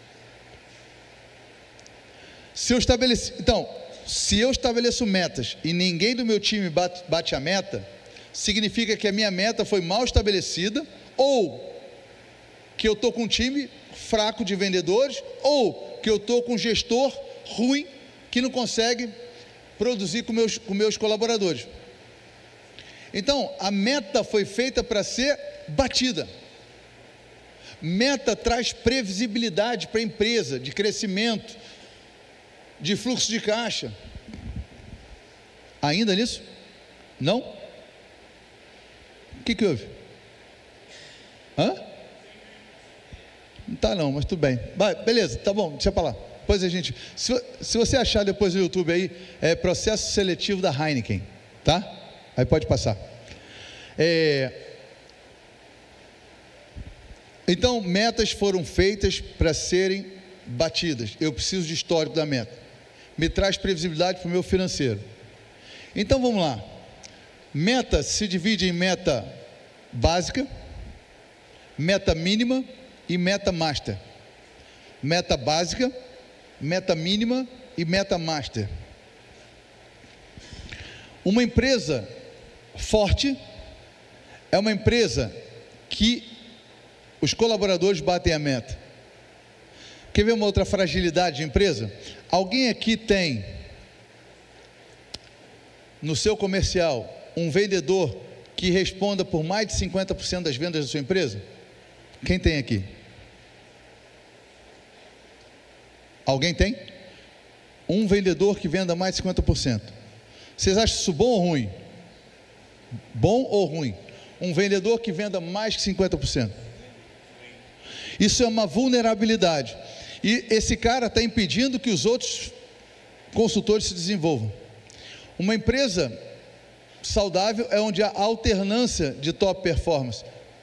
Se eu estabeleço metas e ninguém do meu time bate a meta, significa que a minha meta foi mal estabelecida, ou que eu estou com um time fraco de vendedores, ou que eu estou com um gestor ruim que não consegue produzir com meus colaboradores. Então, a meta foi feita para ser batida. Meta traz previsibilidade para a empresa, de crescimento, de fluxo de caixa. Ainda nisso? Não? O que houve? Hã? Não está não, mas tudo bem. Vai, beleza, tá bom, deixa para lá. Depois a gente, se você achar depois no YouTube aí, é processo seletivo da Heineken, tá? Aí pode passar. Então, metas foram feitas para serem batidas. Eu preciso de histórico da meta. Me traz previsibilidade para o meu financeiro. Então, vamos lá. Meta se divide em meta básica, meta mínima e meta master. Meta básica, meta mínima e meta master. Uma empresa forte é uma empresa que os colaboradores batem a meta. Quer ver uma outra fragilidade de empresa? Alguém aqui tem no seu comercial um vendedor que responda por mais de 50% das vendas da sua empresa? Quem tem aqui? Alguém tem? Um vendedor que venda mais de 50%. Vocês acham isso bom ou ruim? Bom ou ruim? Um vendedor que venda mais que 50%. Isso é uma vulnerabilidade. E esse cara está impedindo que os outros consultores se desenvolvam. Uma empresa saudável é onde há alternância de top performance.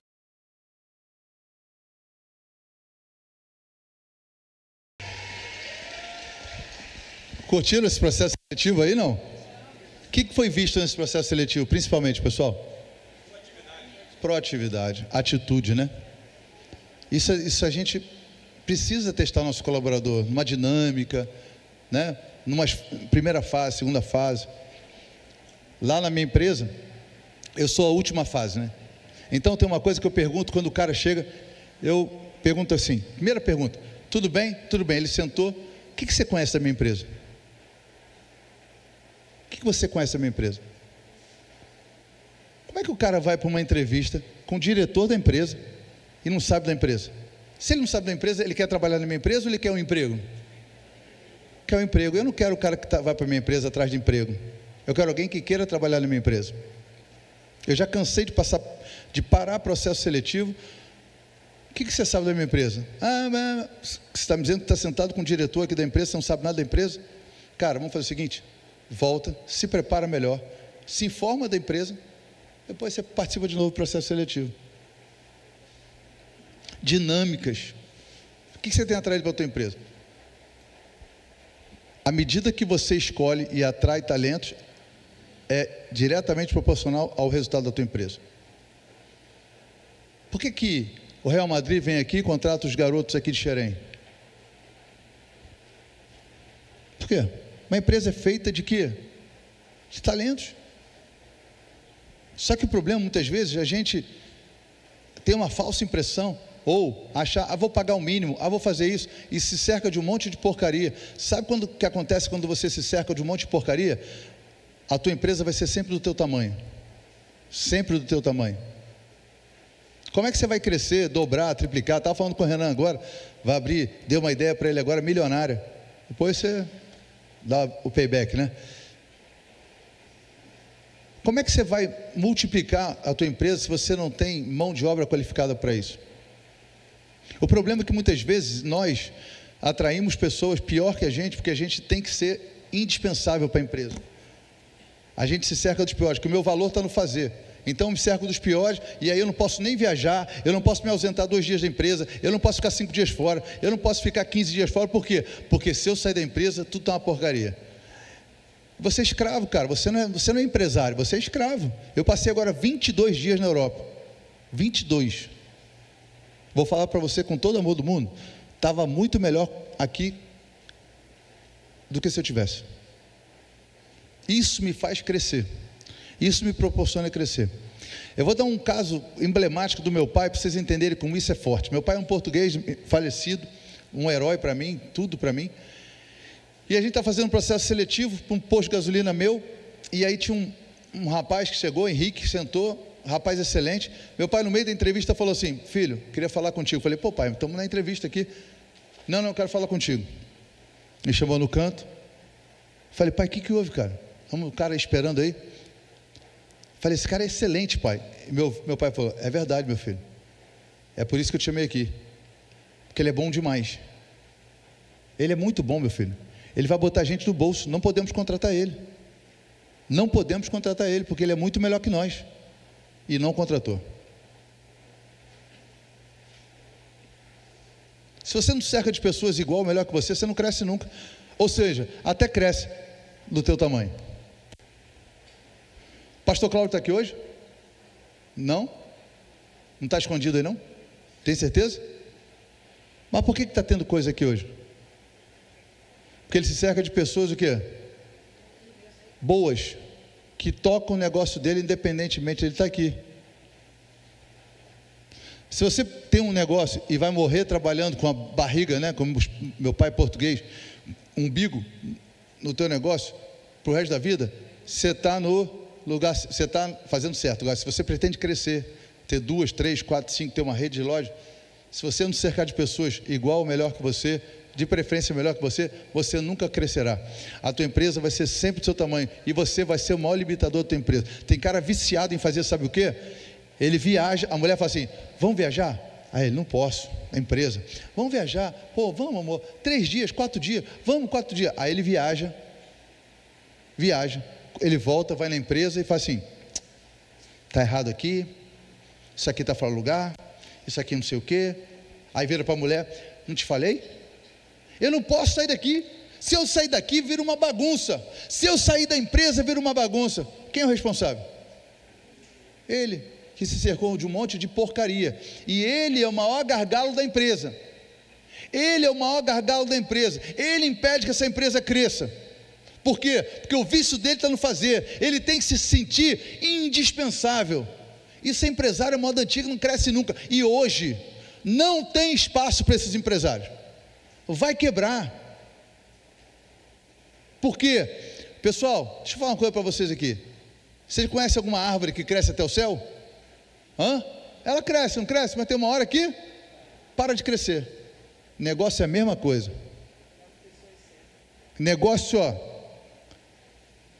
Curtiram esse processo seletivo aí, não? O que foi visto nesse processo seletivo, principalmente, pessoal? Proatividade, atitude, né? Isso a gente precisa testar nosso colaborador, numa dinâmica, né? Numa primeira fase, segunda fase. Lá na minha empresa, eu sou a última fase, né? Então tem uma coisa que eu pergunto quando o cara chega, eu pergunto assim, primeira pergunta, tudo bem? Tudo bem, ele sentou, o que você conhece da minha empresa? O que você conhece da minha empresa? Como é que o cara vai para uma entrevista com o diretor da empresa e não sabe da empresa? Se ele não sabe da empresa, ele quer trabalhar na minha empresa ou ele quer um emprego? Quer um emprego. Eu não quero o cara que vai para a minha empresa atrás de emprego. Eu quero alguém que queira trabalhar na minha empresa. Eu já cansei de parar processo seletivo que você sabe da minha empresa? Você está me dizendo que está sentado com o diretor aqui da empresa, você não sabe nada da empresa? Cara, vamos fazer o seguinte, volta, se prepara melhor, se informa da empresa, depois você participa de novo do processo seletivo. Dinâmicas. O que você tem atraído para a tua empresa? À medida que você escolhe e atrai talentos, é diretamente proporcional ao resultado da tua empresa. Por que o Real Madrid vem aqui e contrata os garotos aqui de Xerém? Por quê? Uma empresa é feita de quê? De talentos. Só que o problema, muitas vezes, a gente tem uma falsa impressão, ou achar, vou pagar o mínimo, vou fazer isso, e se cerca de um monte de porcaria. Sabe o que acontece quando você se cerca de um monte de porcaria? A tua empresa vai ser sempre do teu tamanho. Sempre do teu tamanho. Como é que você vai crescer, dobrar, triplicar? Estava falando com o Renan agora, vai abrir, deu uma ideia para ele agora, milionária. Depois você dá o payback, né? Como é que você vai multiplicar a tua empresa se você não tem mão de obra qualificada para isso? O problema é que muitas vezes nós atraímos pessoas pior que a gente, porque a gente tem que ser indispensável para a empresa. A gente se cerca dos piores, porque o meu valor está no fazer. Então eu me cerco dos piores, e aí eu não posso nem viajar, eu não posso me ausentar 2 dias da empresa, eu não posso ficar 5 dias fora, eu não posso ficar 15 dias fora. Por quê? Porque se eu sair da empresa, tudo está uma porcaria. Você é escravo, cara, você não é empresário, você é escravo. Eu passei agora 22 dias na Europa, 22. Vou falar para você com todo o amor do mundo, estava muito melhor aqui do que se eu tivesse. Isso me faz crescer, isso me proporciona crescer. Eu vou dar um caso emblemático do meu pai, para vocês entenderem como isso é forte. Meu pai é um português falecido, um herói para mim, tudo para mim. E a gente está fazendo um processo seletivo para um posto de gasolina meu, e aí tinha um rapaz que chegou, Henrique, sentou, rapaz excelente. Meu pai no meio da entrevista falou assim: filho, queria falar contigo. Eu falei: pô pai, estamos na entrevista aqui. Não, eu quero falar contigo. Me chamou no canto. Falei: pai, o que houve, cara? Vamos, o cara esperando aí. Falei: esse cara é excelente, pai. E meu pai falou: é verdade, meu filho, é por isso que eu te chamei aqui, porque ele é bom demais. Ele é muito bom, meu filho. Ele vai botar a gente no bolso, não podemos contratar ele. Não podemos contratar ele, porque ele é muito melhor que nós. E não contratou. Se você não se cerca de pessoas igual ou melhor que você não cresce nunca. Ou seja, até cresce do teu tamanho. Pastor Cláudio está aqui hoje? Não? Não está escondido aí não? Tem certeza? Mas por que está tendo coisa aqui hoje? Porque ele se cerca de pessoas o quê? Boas, que tocam o negócio dele independentemente de ele estar aqui. Se você tem um negócio e vai morrer trabalhando com a barriga, né, como meu pai português, umbigo no teu negócio, para o resto da vida, você está no lugar, você está fazendo certo. Agora, se você pretende crescer, ter 2, 3, 4, 5, ter uma rede de loja, se você não se cercar de pessoas igual ou melhor que você, de preferência melhor que você nunca crescerá. A tua empresa vai ser sempre do seu tamanho, e você vai ser o maior limitador da tua empresa. Tem cara viciado em fazer, sabe o quê? Ele viaja, a mulher fala assim: vamos viajar? Aí ele: não posso, a empresa. Vamos viajar? Pô, vamos amor, 3 dias, 4 dias, vamos 4 dias. Aí ele viaja, ele volta, vai na empresa e fala assim: está errado aqui, isso aqui está fora do lugar, isso aqui não sei o quê. Aí vira para a mulher: não te falei? Eu não posso sair daqui. Se eu sair daqui, vira uma bagunça. Se eu sair da empresa, vira uma bagunça. Quem é o responsável? Ele, que se cercou de um monte de porcaria. E ele é o maior gargalo da empresa. Ele é o maior gargalo da empresa. Ele impede que essa empresa cresça. Por quê? Porque o vício dele está no fazer. Ele tem que se sentir indispensável. Isso é empresário, moda antiga, não cresce nunca. E hoje não tem espaço para esses empresários. Vai quebrar. Por quê? Pessoal, deixa eu falar uma coisa para vocês aqui. Vocês conhecem alguma árvore que cresce até o céu? Ela cresce, não cresce, mas tem uma hora que para de crescer. Negócio é a mesma coisa. Negócios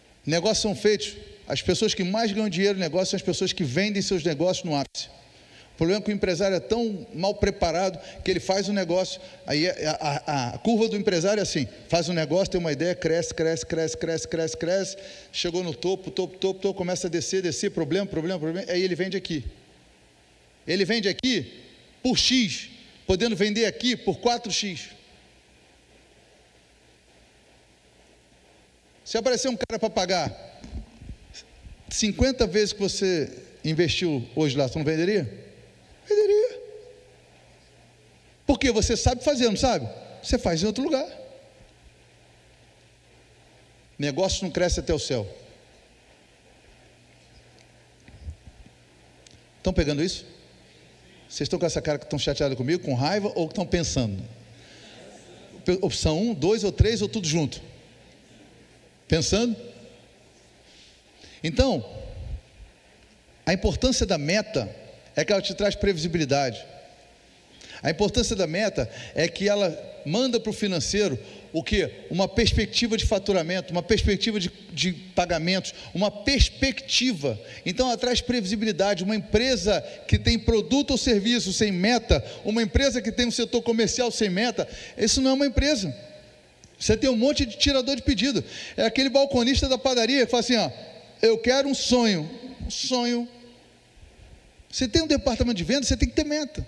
são feitos. As pessoas que mais ganham dinheiro no negócio são as pessoas que vendem seus negócios no ápice. O problema é que o empresário é tão mal preparado que ele faz um negócio, aí a curva do empresário é assim, faz um negócio, tem uma ideia, cresce, chegou no topo, começa a descer, problema, aí ele vende aqui. Ele vende aqui por X, podendo vender aqui por 4X. Se aparecer um cara para pagar 50 vezes que você investiu hoje lá, você não venderia? Venderia. Porque você sabe fazer, não sabe? Você faz em outro lugar. Negócio não cresce até o céu. Estão pegando isso? Vocês estão com essa cara que estão chateados comigo, com raiva, ou que estão pensando? Opção 1, 2 ou 3 ou tudo junto? Pensando? Então, a importância da meta é que ela te traz previsibilidade. A importância da meta é que ela manda para o financeiro o quê? Uma perspectiva de faturamento, uma perspectiva de pagamentos, uma perspectiva. Então ela traz previsibilidade. Uma empresa que tem produto ou serviço sem meta, uma empresa que tem um setor comercial sem meta, isso não é uma empresa. Você tem um monte de tirador de pedido. É aquele balconista da padaria que fala assim, ó, eu quero um sonho. Você tem um departamento de vendas, você tem que ter meta.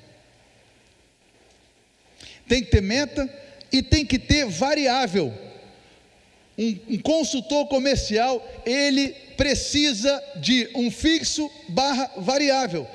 Tem que ter meta e tem que ter variável. Um consultor comercial, ele precisa de um fixo / variável.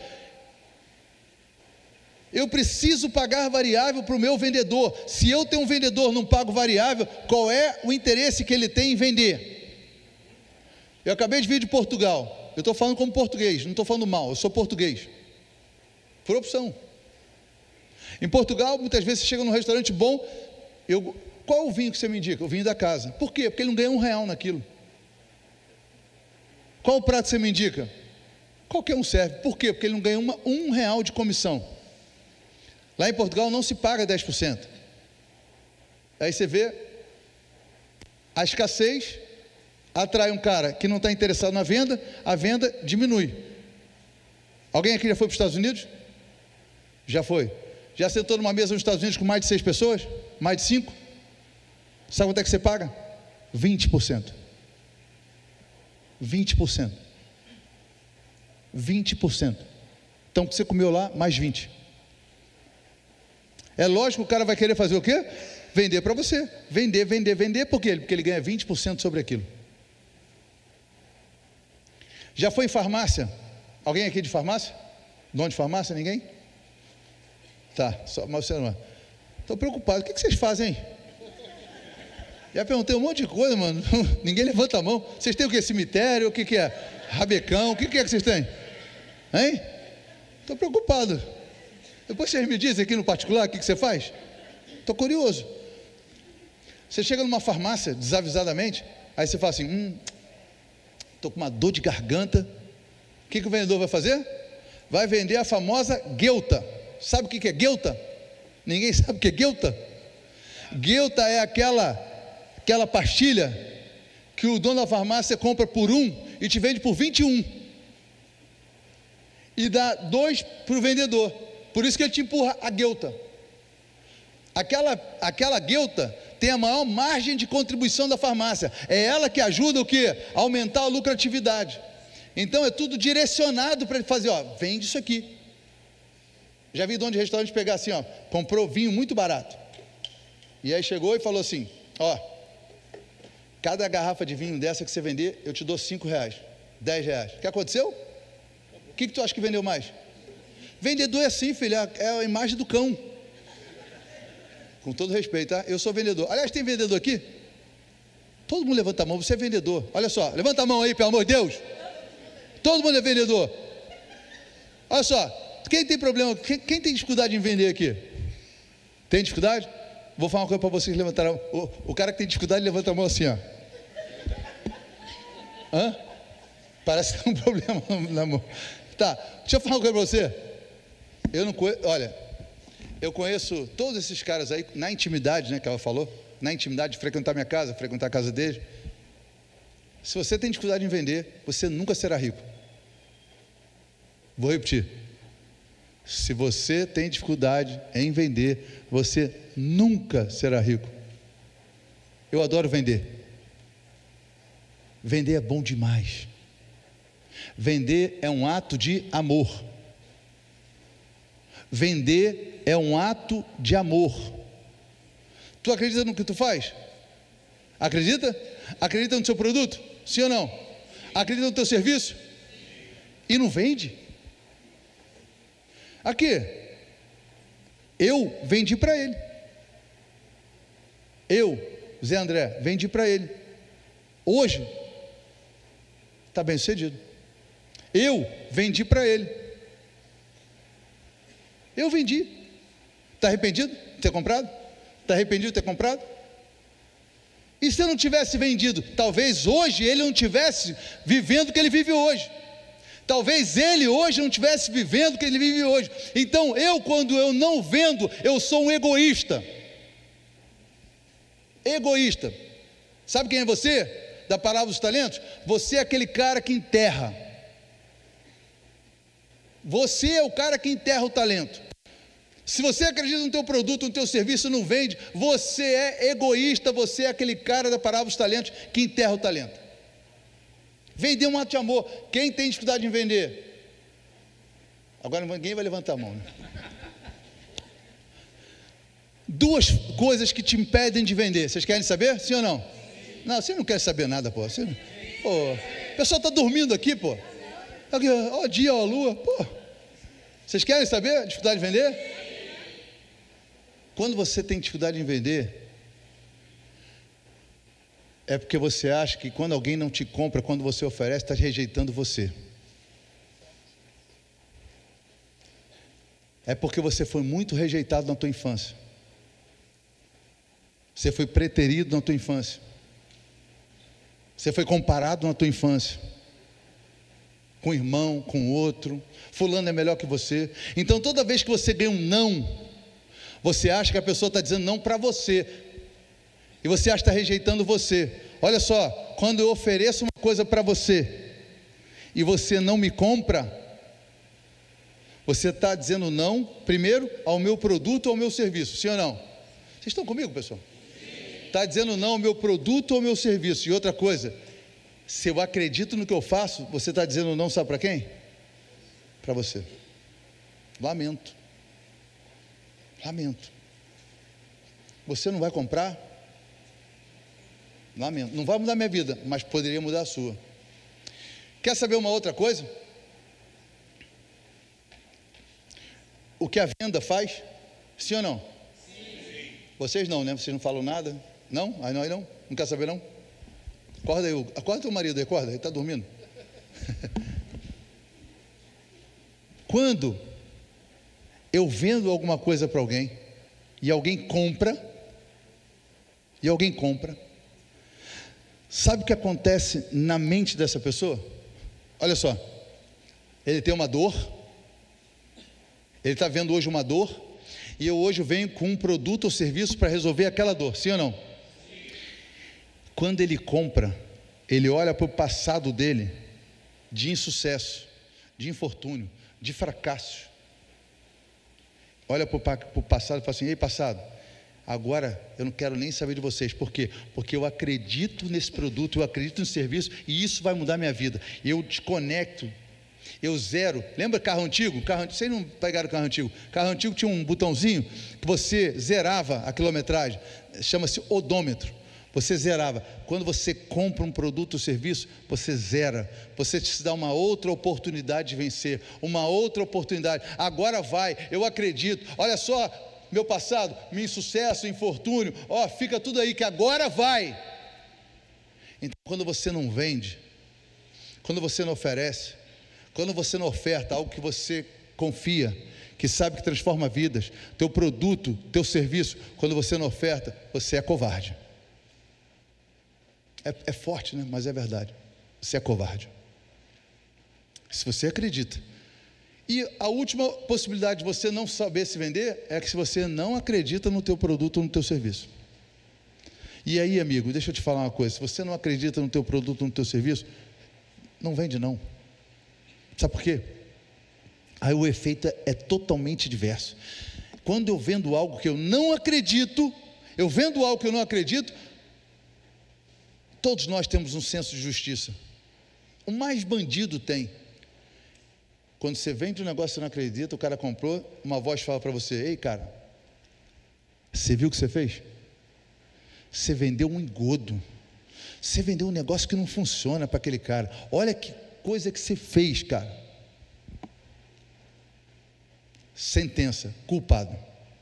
Eu preciso pagar variável para o meu vendedor. Se eu tenho um vendedor, não pago variável, qual é o interesse que ele tem em vender? Eu acabei de vir de Portugal. Eu estou falando como português, não estou falando mal, eu sou português. Por opção. Em Portugal, muitas vezes você chega num restaurante bom, qual é o vinho que você me indica? O vinho da casa. Por quê? Porque ele não ganha R$1 naquilo. Qual o prato que você me indica? Qualquer um serve. Por quê? Porque ele não ganha R$1 de comissão. Lá em Portugal não se paga 10%. Aí você vê a escassez atrai um cara que não está interessado na venda, a venda diminui. Alguém aqui já foi para os Estados Unidos? Já foi. Já sentou numa mesa nos Estados Unidos com mais de 6 pessoas? Mais de 5? Sabe quanto é que você paga? 20%. 20%. 20%. Então, o que você comeu lá, mais 20%. É lógico que o cara vai querer fazer o quê? Vender para você. Vender. Por quê? Porque ele ganha 20% sobre aquilo. Já foi em farmácia? Alguém aqui de farmácia? Dono de farmácia? Ninguém? Tá, só, mas você não é. Estou preocupado. O que vocês fazem, hein? Já perguntei um monte de coisa, mano. Ninguém levanta a mão. Vocês têm o quê? Cemitério? O que é? Rabecão? O que é que vocês têm? Hein? Estou preocupado. Depois vocês me dizem aqui no particular o que você faz. Estou curioso. Você chega numa farmácia desavisadamente, aí você fala assim, estou com uma dor de garganta. O que o vendedor vai fazer? Vai vender a famosa Guelta. Sabe o que é Guelta? Ninguém sabe o que é Guelta? Guelta é aquela pastilha que o dono da farmácia compra por 1 e te vende por 21 e dá 2 para o vendedor. Por isso que ele te empurra a Guelta. Aquela Guelta tem a maior margem de contribuição da farmácia. É ela que ajuda o quê? A aumentar a lucratividade. Então é tudo direcionado para ele fazer, ó, vende isso aqui. Já vi dono de restaurante pegar assim, ó, comprou vinho muito barato. E aí chegou e falou assim, ó, cada garrafa de vinho dessa que você vender, eu te dou R$5, R$10. O que aconteceu? O que tu acha que vendeu mais? Vendedor é assim, filho, é a imagem do cão. Com todo respeito, tá? Eu sou vendedor. Aliás, tem vendedor aqui? Todo mundo levanta a mão, você é vendedor. Olha só, levanta a mão aí, pelo amor de Deus. Todo mundo é vendedor. Olha só, quem tem problema, quem tem dificuldade em vender aqui? Tem dificuldade? Vou falar uma coisa para vocês levantarem. O cara que tem dificuldade levanta a mão assim, ó. Hã? Parece que tem um problema na mão. Tá, deixa eu falar uma coisa para você. Eu não conheço, olha, eu conheço todos esses caras aí na intimidade, né, que ela falou, na intimidade de frequentar minha casa, frequentar a casa deles. Se você tem dificuldade em vender, você nunca será rico. Vou repetir. Se você tem dificuldade em vender, você nunca será rico. Eu adoro vender. Vender é bom demais. Vender é um ato de amor. Vender é um ato de amor. Tu acredita no que tu faz? Acredita? Acredita no seu produto? Sim ou não? Acredita no teu serviço? E não vende? Aqui, eu vendi para ele. Eu, Zé André, vendi para ele. Hoje, está bem sucedido. Eu vendi para ele. Eu vendi. Está arrependido de ter comprado? Está arrependido de ter comprado? E se eu não tivesse vendido, talvez hoje ele não estivesse vivendo o que ele vive hoje. Talvez ele hoje não estivesse vivendo o que ele vive hoje. Então quando eu não vendo, eu sou um egoísta. Egoísta. Sabe quem é você? Da parábola dos talentos? Você é aquele cara que enterra. Você é o cara que enterra o talento. Se você acredita no teu produto, no teu serviço, não vende, você é egoísta, você é aquele cara da parábola dos talentos que enterra o talento. Vender é um ato de amor. Quem tem dificuldade em vender? Agora ninguém vai levantar a mão, né? Duas coisas que te impedem de vender. Vocês querem saber? Sim ou não? Não, você não quer saber nada, pô. O pessoal está dormindo aqui, pô. Aqui, ó dia, ó lua, pô. Vocês querem saber a dificuldade de vender? Quando você tem dificuldade em vender, é porque você acha que quando alguém não te compra, quando você oferece, está rejeitando você. É porque você foi muito rejeitado na tua infância. Você foi preterido na tua infância. Você foi comparado na tua infância com um irmão, com outro. Fulano é melhor que você. Então toda vez que você ganha um não, você acha que a pessoa está dizendo não para você, e você acha que está rejeitando você. Olha só, quando eu ofereço uma coisa para você e você não me compra, você está dizendo não, primeiro, ao meu produto ou ao meu serviço, sim ou não? Vocês estão comigo, pessoal? Está dizendo não ao meu produto ou ao meu serviço. E outra coisa, se eu acredito no que eu faço, você está dizendo não, sabe para quem? Para você. Lamento. Você não vai comprar? Lamento. Não vai mudar minha vida, mas poderia mudar a sua. Quer saber uma outra coisa? O que a venda faz? Sim ou não? Sim. Vocês não, né? Vocês não falam nada? Não? Aí não? Não quer saber não? Acorda aí, acorda teu marido aí, acorda, ele está dormindo. Quando eu vendo alguma coisa para alguém e alguém compra, sabe o que acontece na mente dessa pessoa? Olha só, ele tem uma dor, ele está vendo hoje uma dor, e eu hoje venho com um produto ou serviço para resolver aquela dor, sim ou não? Sim. Quando ele compra, ele olha para o passado dele, de insucesso, de infortúnio, de fracasso, olha para o passado e fala assim: ei, passado, agora eu não quero nem saber de vocês. Por quê? Porque eu acredito nesse produto, eu acredito no serviço, e isso vai mudar minha vida. Eu desconecto, eu zero. Lembra carro antigo? Vocês não pegaram carro antigo? Carro antigo tinha um botãozinho que você zerava a quilometragem, chama-se odômetro. Você zerava. Quando você compra um produto ou serviço, você zera. Você te dá uma outra oportunidade de vencer, uma outra oportunidade. Agora vai, eu acredito. Olha só, meu passado, meu insucesso, infortúnio, fica tudo aí que agora vai. Então, quando você não vende, quando você não oferece, quando você não oferta algo que você confia, que sabe que transforma vidas, teu produto, teu serviço, quando você não oferta, você é covarde. É forte, né? Mas é verdade. Você é covarde. Se você acredita. E a última possibilidade de você não saber se vender é que se você não acredita no teu produto ou no teu serviço. E aí, amigo, deixa eu te falar uma coisa: se você não acredita no teu produto ou no teu serviço, não vende não. Sabe por quê? Aí o efeito é totalmente diverso. Quando eu vendo algo que eu não acredito, todos nós temos um senso de justiça. O mais bandido tem. Quando você vende um negócio que você não acredita, o cara comprou, uma voz fala para você: ei, cara, você viu o que você fez? Você vendeu um engodo. Você vendeu um negócio que não funciona para aquele cara. Olha que coisa que você fez, cara. Sentença: culpado.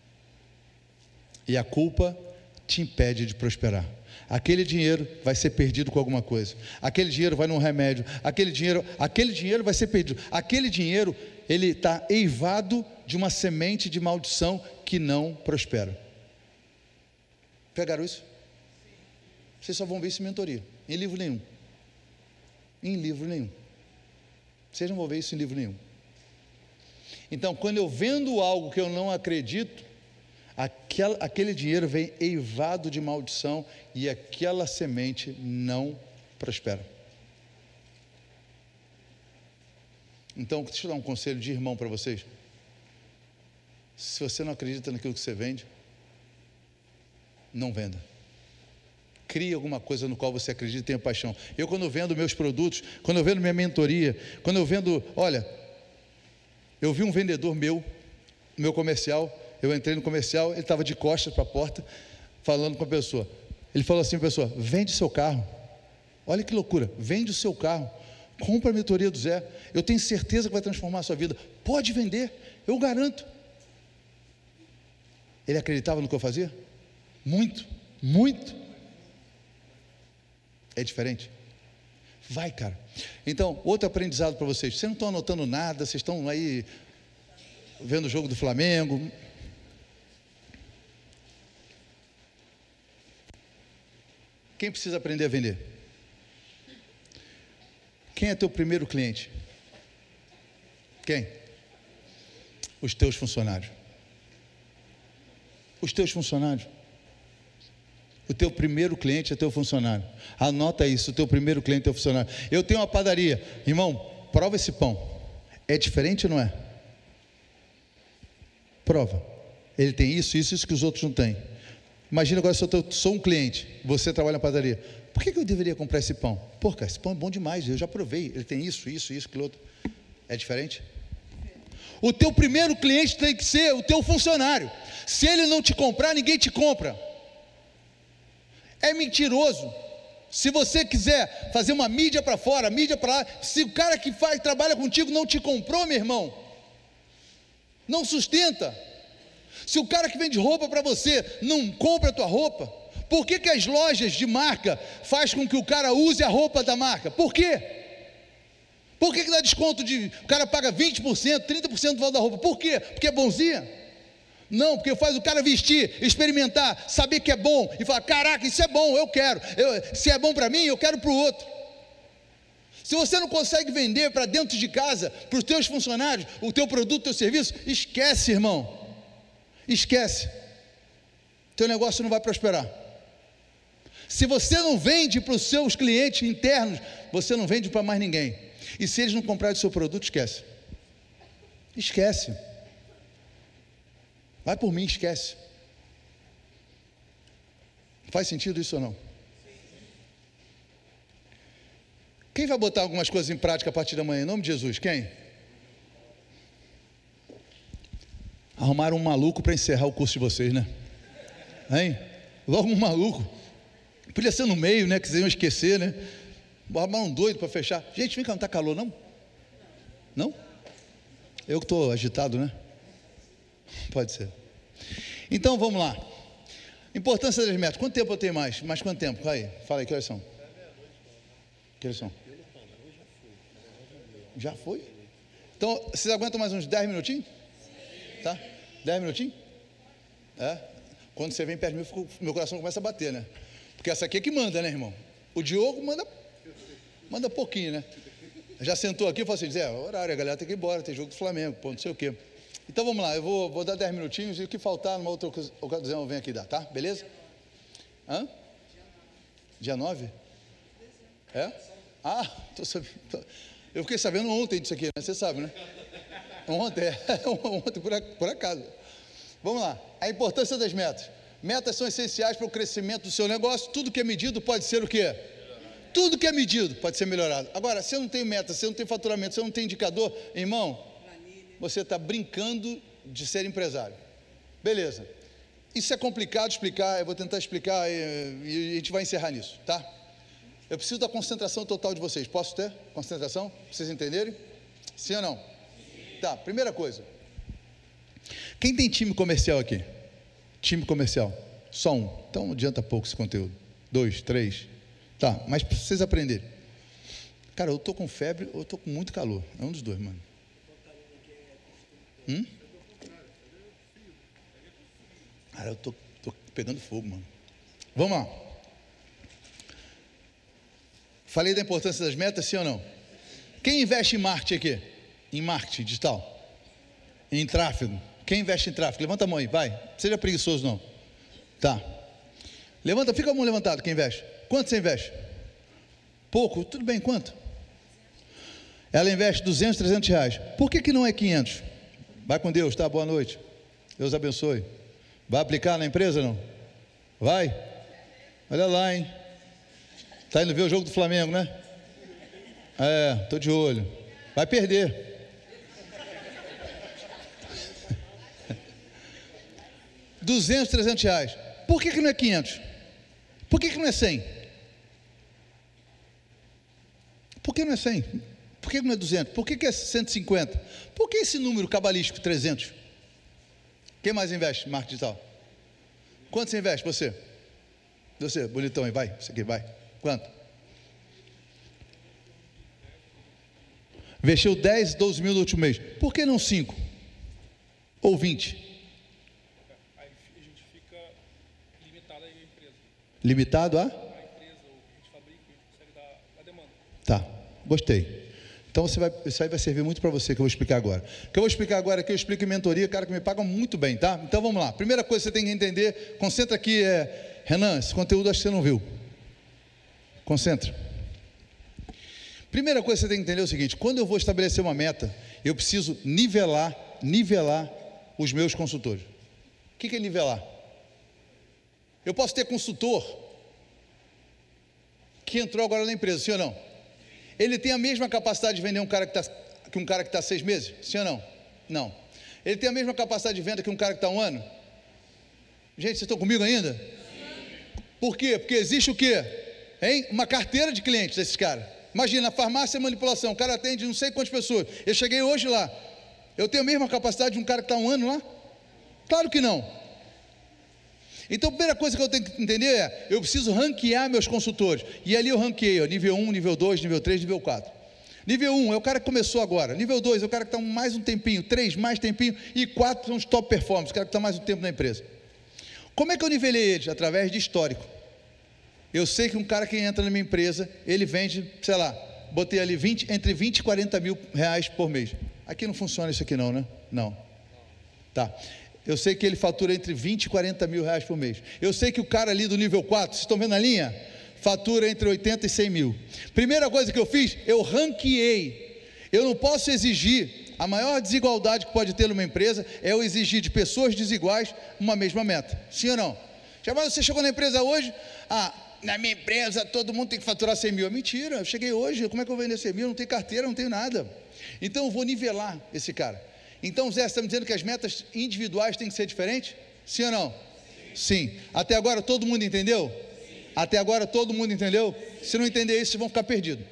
E a culpa te impede de prosperar. Aquele dinheiro vai ser perdido com alguma coisa. Aquele dinheiro vai num remédio. Aquele dinheiro vai ser perdido. Aquele dinheiro, ele está eivado de uma semente de maldição que não prospera. Pegaram isso? Vocês só vão ver isso em mentoria, em livro nenhum. Em livro nenhum. Vocês não vão ver isso em livro nenhum. Então, quando eu vendo algo que eu não acredito, aquele dinheiro vem eivado de maldição e aquela semente não prospera. Então, deixa eu dar um conselho de irmão para vocês. Se você não acredita naquilo que você vende, não venda. Crie alguma coisa no qual você acredita e tenha paixão. Eu, quando eu vendo meus produtos, quando eu vendo minha mentoria, quando eu vendo, olha, eu vi um vendedor meu, no meu comercial, eu entrei no comercial, ele estava de costas para a porta, falando com a pessoa. Ele falou assim: pessoa, vende seu carro. Olha que loucura, vende o seu carro, compra a mentoria do Zé, eu tenho certeza que vai transformar a sua vida. Pode vender, eu garanto. Ele acreditava no que eu fazia? Muito, muito. É diferente? Vai, cara. Então, outro aprendizado para vocês. Vocês não estão anotando nada, vocês estão aí vendo o jogo do Flamengo. Quem precisa aprender a vender? Quem é teu primeiro cliente? Quem? Os teus funcionários. Os teus funcionários. O teu primeiro cliente é teu funcionário. Anota isso, o teu primeiro cliente é teu funcionário. Eu tenho uma padaria. Irmão, prova esse pão. É diferente ou não é? Prova. Ele tem isso que os outros não têm. Imagina agora se eu sou um cliente, você trabalha na padaria. Por que eu deveria comprar esse pão? Pô, cara, esse pão é bom demais, eu já provei. Ele tem isso, aquilo outro. É diferente? O teu primeiro cliente tem que ser o teu funcionário. Se ele não te comprar, ninguém te compra. É mentiroso. Se você quiser fazer uma mídia para fora, mídia para lá, se o cara que trabalha contigo não te comprou, meu irmão, não sustenta. Se o cara que vende roupa para você não compra a tua roupa, por que as lojas de marca faz com que o cara use a roupa da marca? Por quê? Por que dá desconto o cara paga 20%, 30% do valor da roupa? Por quê? Porque é bonzinha? Não, porque faz o cara vestir, experimentar, saber que é bom e falar: caraca, isso é bom, eu quero. Se é bom para mim, eu quero para o outro. Se você não consegue vender para dentro de casa, para os teus funcionários, o teu produto, o teu serviço, esquece, irmão. Esquece. Teu negócio não vai prosperar. Se você não vende para os seus clientes internos, você não vende para mais ninguém. E se eles não comprarem o seu produto, esquece. Esquece. Vai por mim, esquece. Faz sentido isso ou não? Quem vai botar algumas coisas em prática a partir da manhã? Em nome de Jesus, quem? Arrumaram um maluco para encerrar o curso de vocês, né? Hein? Logo um maluco. Podia ser no meio, né? Que vocês iam esquecer, né? Arrumaram um doido para fechar. Gente, vem cá, não está calor, não? Não? Eu que estou agitado, né? Pode ser. Então vamos lá. Importância das metas. Quanto tempo eu tenho mais? Mais quanto tempo? Aí, fala aí, que horas são? Que horas são? Já foi? Então, vocês aguentam mais uns 10 minutinhos? Tá? 10 minutinhos? É? Quando você vem perto de mim, meu coração começa a bater, né? Porque essa aqui é que manda, né, irmão? O Diogo manda pouquinho, né? Já sentou aqui e falou assim: Zé, horário, a galera tem que ir embora, tem jogo do Flamengo, pô, não sei o quê. Então vamos lá, eu vou dar 10 minutinhos e o que faltar numa outra ocasião eu venho aqui dar, tá? Beleza? Hã? Dia 9? É? Ah, eu fiquei sabendo ontem disso aqui, né? Você sabe, né? Ontem por acaso. Vamos lá. A importância das metas. Metas são essenciais para o crescimento do seu negócio. Tudo que é medido pode ser o quê? Tudo que é medido pode ser melhorado. Agora, se eu não tenho meta, se eu não tenho faturamento, se eu não tenho indicador, irmão, você está brincando de ser empresário. Beleza. Isso é complicado explicar, eu vou tentar explicar e a gente vai encerrar nisso, tá? Eu preciso da concentração total de vocês. Posso ter concentração? Para vocês entenderem? Sim ou não? Tá, primeira coisa. Quem tem time comercial aqui? Time comercial. Só um. Então não adianta pouco esse conteúdo. 2, 3. Tá, mas para vocês aprenderem. Cara, eu estou com febre ou eu estou com muito calor. É um dos dois, mano. Cara, eu estou pegando fogo, mano. Vamos lá. Falei da importância das metas, sim ou não? Quem investe em marketing aqui? Em marketing digital? Em tráfego? Quem investe em tráfego? Levanta a mão aí, vai. Não seja preguiçoso, não. Tá. Levanta, fica a mão levantada, quem investe. Quanto você investe? Pouco? Tudo bem, quanto? Ela investe 200, 300 reais. Por que não é 500? Vai com Deus, tá? Boa noite. Deus abençoe. Vai aplicar na empresa, não? Vai? Olha lá, hein? Tá indo ver o jogo do Flamengo, né? É, tô de olho. Vai perder. R$200, 300 reais. Por que não é 500? Por que não é 100? Por que não é 100? Por que não é 200? Por que é 150? Por que esse número cabalístico 300? Quem mais investe em marketing digital? Quanto você investe? Você? Você, bonitão aí, vai. Você aqui, vai. Quanto? Investiu 10, 12 mil no último mês. Por que não 5? Ou 20? Aí a gente fica limitado à empresa. Limitado a? A empresa, a gente fabrica, a gente consegue dar a demanda. Tá, gostei. Então isso aí vai servir muito para você, que eu vou explicar agora. O que eu vou explicar agora aqui, eu explico em mentoria, cara que me pagam muito bem, tá? Então vamos lá. Primeira coisa que você tem que entender, concentra aqui, Renan, esse conteúdo acho que você não viu. Concentra. Primeira coisa que você tem que entender é o seguinte: quando eu vou estabelecer uma meta, eu preciso nivelar os meus consultores. O que é nivelar? Eu posso ter consultor que entrou agora na empresa, sim ou não? Ele tem a mesma capacidade de vender que um cara que está 6 meses? Sim ou não? Não. Ele tem a mesma capacidade de venda que um cara que está 1 ano? Gente, vocês estão comigo ainda? Por quê? Porque existe o quê? Hein? Uma carteira de clientes desses caras. Imagina, a farmácia é manipulação, o cara atende não sei quantas pessoas. Eu cheguei hoje lá. Eu tenho a mesma capacidade de um cara que está 1 ano lá? Claro que não. Então a primeira coisa que eu tenho que entender é, eu preciso ranquear meus consultores. E ali eu ranqueei, nível 1, nível 2, nível 3, nível 4. Nível 1 é o cara que começou agora. Nível 2 é o cara que está mais um tempinho. 3, mais tempinho. E 4 são os top performers, o cara que está mais um tempo na empresa. Como é que eu nivelei eles? Através de histórico. Eu sei que um cara que entra na minha empresa, ele vende, sei lá, botei ali entre 20 e 40 mil reais por mês. Aqui não funciona isso aqui não, né? Não. Tá. Eu sei que ele fatura entre 20 e 40 mil reais por mês. Eu sei que o cara ali do nível 4, vocês estão vendo a linha? Fatura entre 80 e 100 mil. Primeira coisa que eu fiz, eu ranqueei. Eu não posso exigir, a maior desigualdade que pode ter numa empresa é eu exigir de pessoas desiguais uma mesma meta. Sim ou não? Mas você chegou na empresa hoje, na minha empresa todo mundo tem que faturar 100 mil. Mentira, eu cheguei hoje, como é que eu vou vender 100 mil? Não tenho carteira, não tenho nada. Então eu vou nivelar esse cara. Então, Zé, você está me dizendo que as metas individuais têm que ser diferentes? Sim ou não? Sim. Até agora todo mundo entendeu? Sim. Até agora todo mundo entendeu? Se não entender isso, vocês vão ficar perdidos.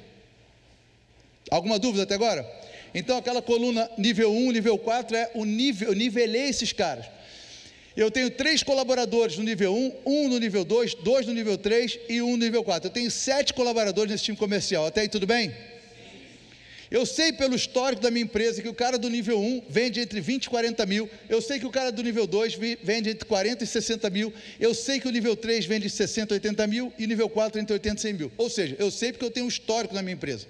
Alguma dúvida até agora? Então, aquela coluna nível 1, nível 4 é o nível, eu nivelei esses caras. Eu tenho 3 colaboradores no nível 1, 1 no nível 2, 2 no nível 3 e 1 no nível 4. Eu tenho 7 colaboradores nesse time comercial. Até aí tudo bem? Eu sei pelo histórico da minha empresa que o cara do nível 1 vende entre 20 e 40 mil. Eu sei que o cara do nível 2 vende entre 40 e 60 mil. Eu sei que o nível 3 vende 60 e 80 mil. E o nível 4 entre 80 e 100 mil. Ou seja, eu sei porque eu tenho um histórico na minha empresa.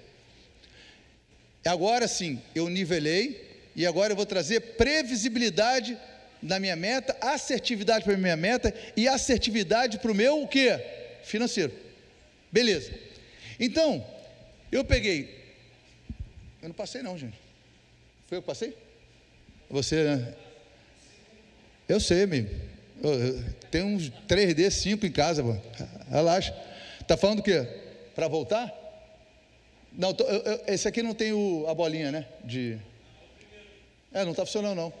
Agora sim, eu nivelei. E agora eu vou trazer previsibilidade na minha meta, assertividade para a minha meta e assertividade para o meu o quê? Financeiro. Beleza. Então, eu peguei... Eu não passei não, gente. Foi eu que passei? Você, né? Eu sei, amigo. Eu tenho uns 3D, 5 em casa, pô. Relaxa. Tá falando o quê? Para voltar? Não, esse aqui não tem a bolinha, né? Não está funcionando, não.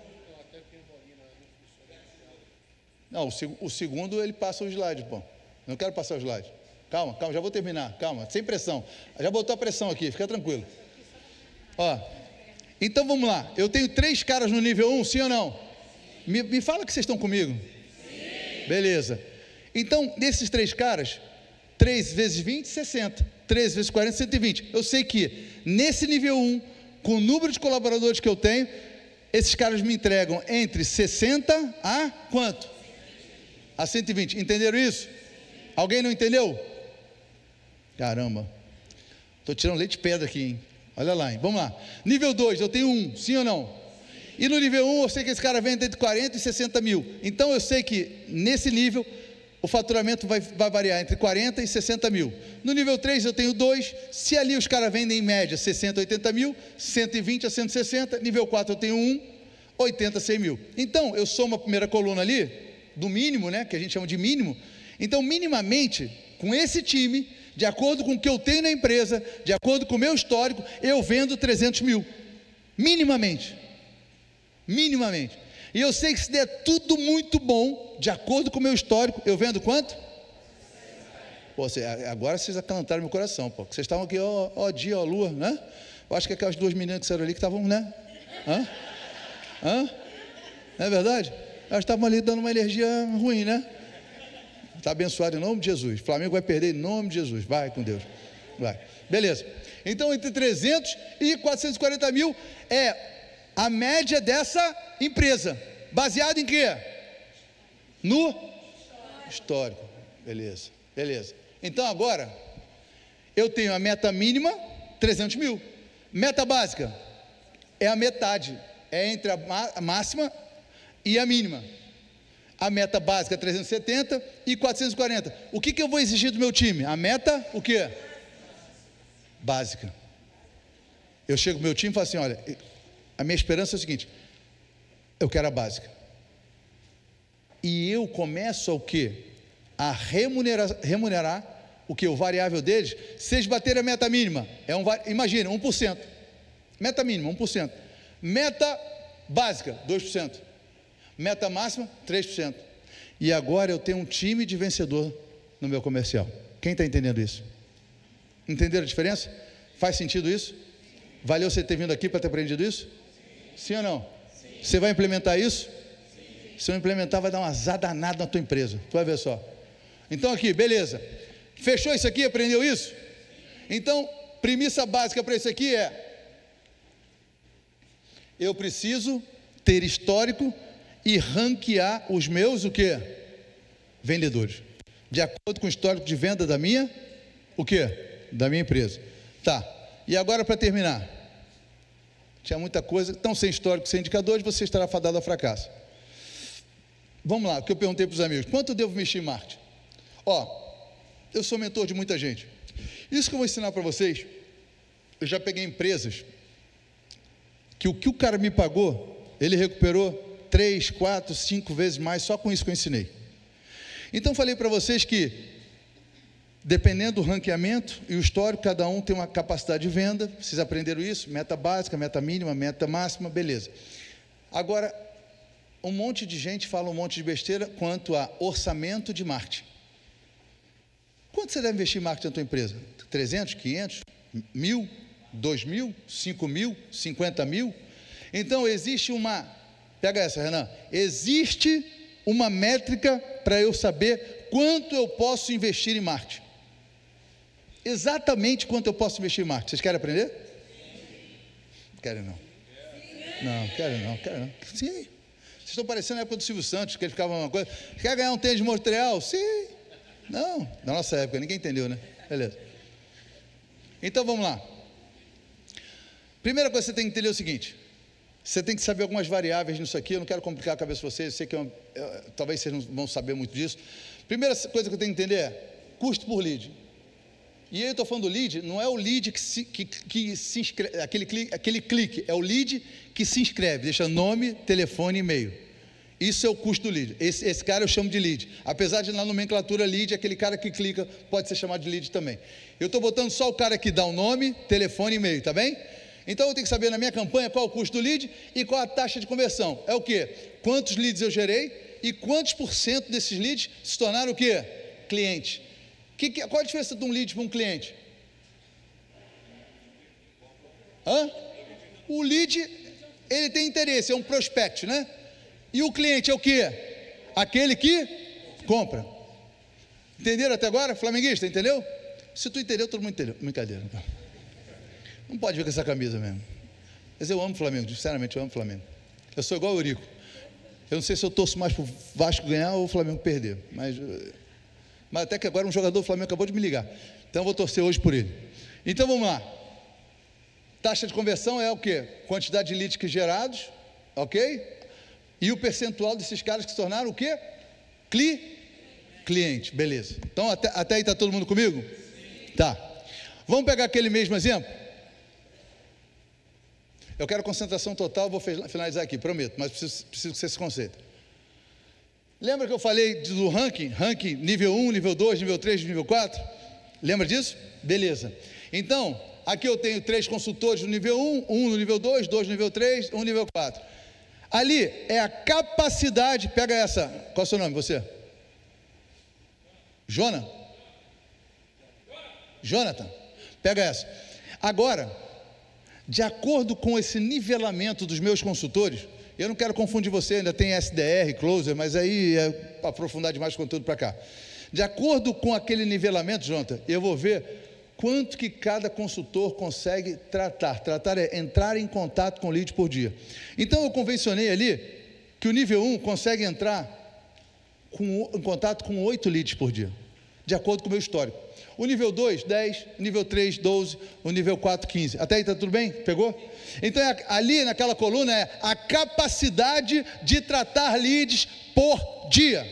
Não, o segundo ele passa o slide, pô. Não quero passar o slide. Calma, já vou terminar. Calma, sem pressão. Já botou a pressão aqui, fica tranquilo. Ó, então vamos lá. Eu tenho 3 caras no nível 1, sim ou não? Me fala que vocês estão comigo. Sim. Beleza. Então, desses 3 caras, 3 vezes 20, 60. 3 vezes 40, 120. Eu sei que nesse nível 1, com o número de colaboradores que eu tenho, esses caras me entregam entre 60 a quanto? A 120. Entenderam isso? Alguém não entendeu? Caramba. Estou tirando leite de pedra aqui, hein? Olha lá, hein? Vamos lá. Nível 2, eu tenho 1, sim ou não? E no nível 1, eu sei que esse cara vende entre 40 e 60 mil. Então, eu sei que nesse nível, o faturamento vai variar entre 40 e 60 mil. No nível 3, eu tenho 2. Se ali os caras vendem em média 60 a 80 mil, 120 a 160. Nível 4, eu tenho 1, 80 a 100 mil. Então, eu somo a primeira coluna ali, do mínimo, né? Que a gente chama de mínimo. Então, minimamente, com esse time, de acordo com o que eu tenho na empresa, de acordo com o meu histórico, eu vendo 300 mil. Minimamente. Minimamente. E eu sei que se der tudo muito bom, de acordo com o meu histórico, eu vendo quanto? Pô, agora vocês acalantaram meu coração, pô. Vocês estavam aqui, ó dia, ó lua, né? Eu acho que aquelas 2 meninas que saíram ali que estavam, né? Não é verdade? Elas estavam ali dando uma energia ruim, né? Está abençoado em nome de Jesus. O Flamengo vai perder em nome de Jesus. Vai com Deus. Vai. Beleza. Então, entre 300 e 440 mil é a média dessa empresa. Baseado em quê? No histórico. Beleza. Beleza. Então, agora, eu tenho a meta mínima, 300 mil. Meta básica é a metade. É entre a máxima e a mínima. A meta básica é 370 e 440. O que eu vou exigir do meu time? A meta, o quê? Básica. Eu chego no meu time e falo assim, olha, a minha esperança é o seguinte, eu quero a básica. E eu começo o quê? A remunerar o que? O variável deles, se eles baterem a meta mínima, imagina, 1%. Meta mínima, 1%. Meta básica, 2%. Meta máxima, 3%. E agora eu tenho um time de vencedor no meu comercial. Quem está entendendo isso? Entenderam a diferença? Faz sentido isso? Valeu você ter vindo aqui para ter aprendido isso? Sim ou não? Sim. Você vai implementar isso? Sim. Se eu implementar, vai dar uma azar danada na tua empresa. Tu vai ver só. Então aqui, beleza. Fechou isso aqui? Aprendeu isso? Então, premissa básica para isso aqui é: eu preciso ter histórico e ranquear os meus, o quê? Vendedores. De acordo com o histórico de venda da minha, o quê? Da minha empresa. Tá. E agora, para terminar, tinha muita coisa. Então, sem histórico, sem indicadores, você estará fadado ao fracasso. Vamos lá, o que eu perguntei para os amigos: quanto eu devo investir em marketing? Eu sou mentor de muita gente. Isso que eu vou ensinar para vocês, eu já peguei empresas que o que o cara me pagou, ele recuperou 3, 4, 5 vezes mais, só com isso que eu ensinei. Então, falei para vocês que, dependendo do ranqueamento e o histórico, cada um tem uma capacidade de venda. Vocês aprenderam isso? Meta básica, meta mínima, meta máxima, beleza. Agora, um monte de gente fala um monte de besteira quanto a orçamento de marketing. Quanto você deve investir em marketing na tua empresa? 300, 500, 1.000, 2.000, 5.000, 50 mil? Então, existe pega essa, Renan. Existe uma métrica para eu saber quanto eu posso investir em marketing. Exatamente quanto eu posso investir em marketing. Vocês querem aprender? Querem não? Não, querem não. Sim. Vocês estão parecendo na época do Silvio Santos, que ele ficava uma coisa. Quer ganhar um tênis de Montreal? Sim. Não, na nossa época, ninguém entendeu, né? Beleza. Então, vamos lá. Primeira coisa que você tem que entender é o seguinte: você tem que saber algumas variáveis nisso aqui. Eu não quero complicar a cabeça de vocês, eu sei que talvez vocês não vão saber muito disso. Primeira coisa que eu tenho que entender é custo por lead. E aí eu estou falando do lead, não é o lead que se inscreve, aquele clique, é o lead que se inscreve, deixa nome, telefone e e-mail. Isso é o custo do lead. Esse cara eu chamo de lead. Apesar de na nomenclatura lead, aquele cara que clica pode ser chamado de lead também. Eu estou botando só o cara que dá o nome, telefone e e-mail, tá bem? Então eu tenho que saber na minha campanha qual é o custo do lead e qual a taxa de conversão. É o quê? Quantos leads eu gerei e quantos % desses leads se tornaram o quê? Cliente. Qual a diferença de um lead para um cliente? O lead, ele tem interesse, é um prospect, né? E o cliente é o quê? Aquele que compra. Entenderam até agora? Flamenguista, entendeu? Se tu entendeu, todo mundo entendeu. Brincadeira. Não pode ver com essa camisa mesmo. Mas eu amo o Flamengo, sinceramente eu amo o Flamengo. Eu sou igual o Eurico. Eu não sei se eu torço mais para o Vasco ganhar ou o Flamengo perder. Mas até que agora um jogador do Flamengo acabou de me ligar. Então eu vou torcer hoje por ele. Então vamos lá. Taxa de conversão é o quê? Quantidade de leads gerados, ok? E o percentual desses caras que se tornaram o quê? Cliente, beleza. Então até aí está todo mundo comigo? Tá. Vamos pegar aquele mesmo exemplo? Eu quero concentração total, vou finalizar aqui, prometo, mas preciso que você se concentre. Lembra que eu falei do ranking nível 1, nível 2, nível 3, nível 4? Lembra disso? Beleza. Então, aqui eu tenho 3 consultores no nível 1, 1 no nível 2, 2 no nível 3, 1 no nível 4. Ali é a capacidade, pega essa, qual é o seu nome, você? Jonathan, pega essa. Agora, de acordo com esse nivelamento dos meus consultores, eu não quero confundir você, ainda tem SDR, Closer, mas aí é para aprofundar demais o conteúdo para cá. De acordo com aquele nivelamento, Jonathan, eu vou ver quanto que cada consultor consegue tratar. Tratar é entrar em contato com o lead por dia. Então eu convencionei ali que o nível 1 consegue entrar em contato com 8 leads por dia, de acordo com o meu histórico. O nível 2, 10, o nível 3, 12, o nível 4, 15. Até aí está tudo bem? Pegou? Então ali naquela coluna é a capacidade de tratar leads por dia.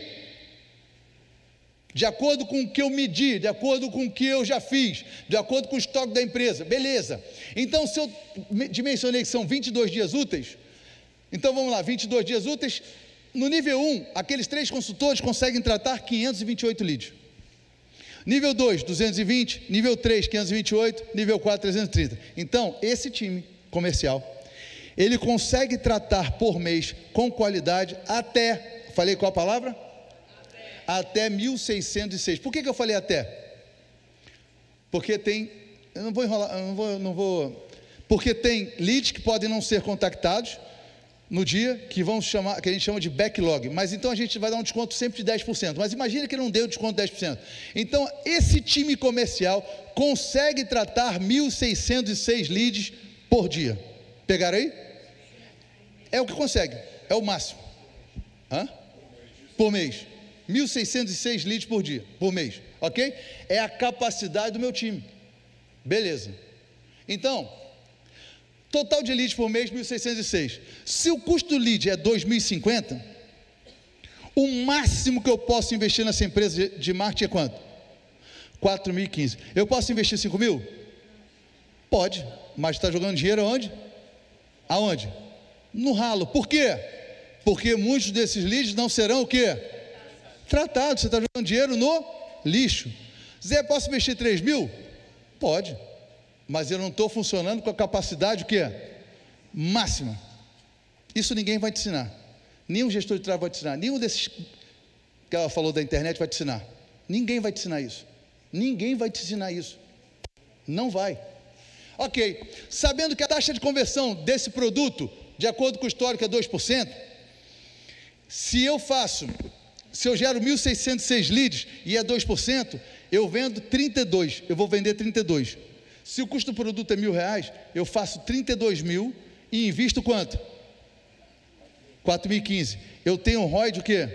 De acordo com o que eu medi, de acordo com o que eu já fiz, de acordo com o estoque da empresa, beleza. Então se eu dimensionei que são 22 dias úteis, então vamos lá, 22 dias úteis, no nível 1, aqueles 3 consultores conseguem tratar 528 leads. Nível 2, 220, nível 3, 528, nível 4, 330. Então, esse time comercial, ele consegue tratar por mês com qualidade até, falei qual a palavra? Até 1.606. Por que eu falei até? Porque tem, eu não vou enrolar, porque tem leads que podem não ser contactados no dia, que a gente chama de backlog, mas então a gente vai dar um desconto sempre de 10%, mas imagina que não deu desconto de 10%, então esse time comercial consegue tratar 1.606 leads por dia, pegaram aí? É o que consegue, é o máximo, por mês, 1.606 leads por dia, por mês, ok? É a capacidade do meu time, beleza, então, total de leads por mês, 1.606. Se o custo do lead é 2.050, o máximo que eu posso investir nessa empresa de marketing é quanto? 4.015. Eu posso investir 5.000? Pode, mas está jogando dinheiro aonde? Aonde? No ralo. Por quê? Porque muitos desses leads não serão o quê? Tratados. Você está jogando dinheiro no lixo. Zé, posso investir 3.000? Pode. Mas eu não estou funcionando com a capacidade o quê? Máxima. Isso ninguém vai te ensinar. Nenhum gestor de tráfego vai te ensinar. Nenhum desses que ela falou da internet vai te ensinar. Ninguém vai te ensinar isso. Ninguém vai te ensinar isso. Não vai. Ok. Sabendo que a taxa de conversão desse produto, de acordo com o histórico, é 2%, se eu gero 1.606 leads e é 2%, eu vendo 32. Eu vou vender 32. Se o custo do produto é R$1.000, eu faço 32.000 e invisto quanto? 4.015. Eu tenho um ROI de o quê?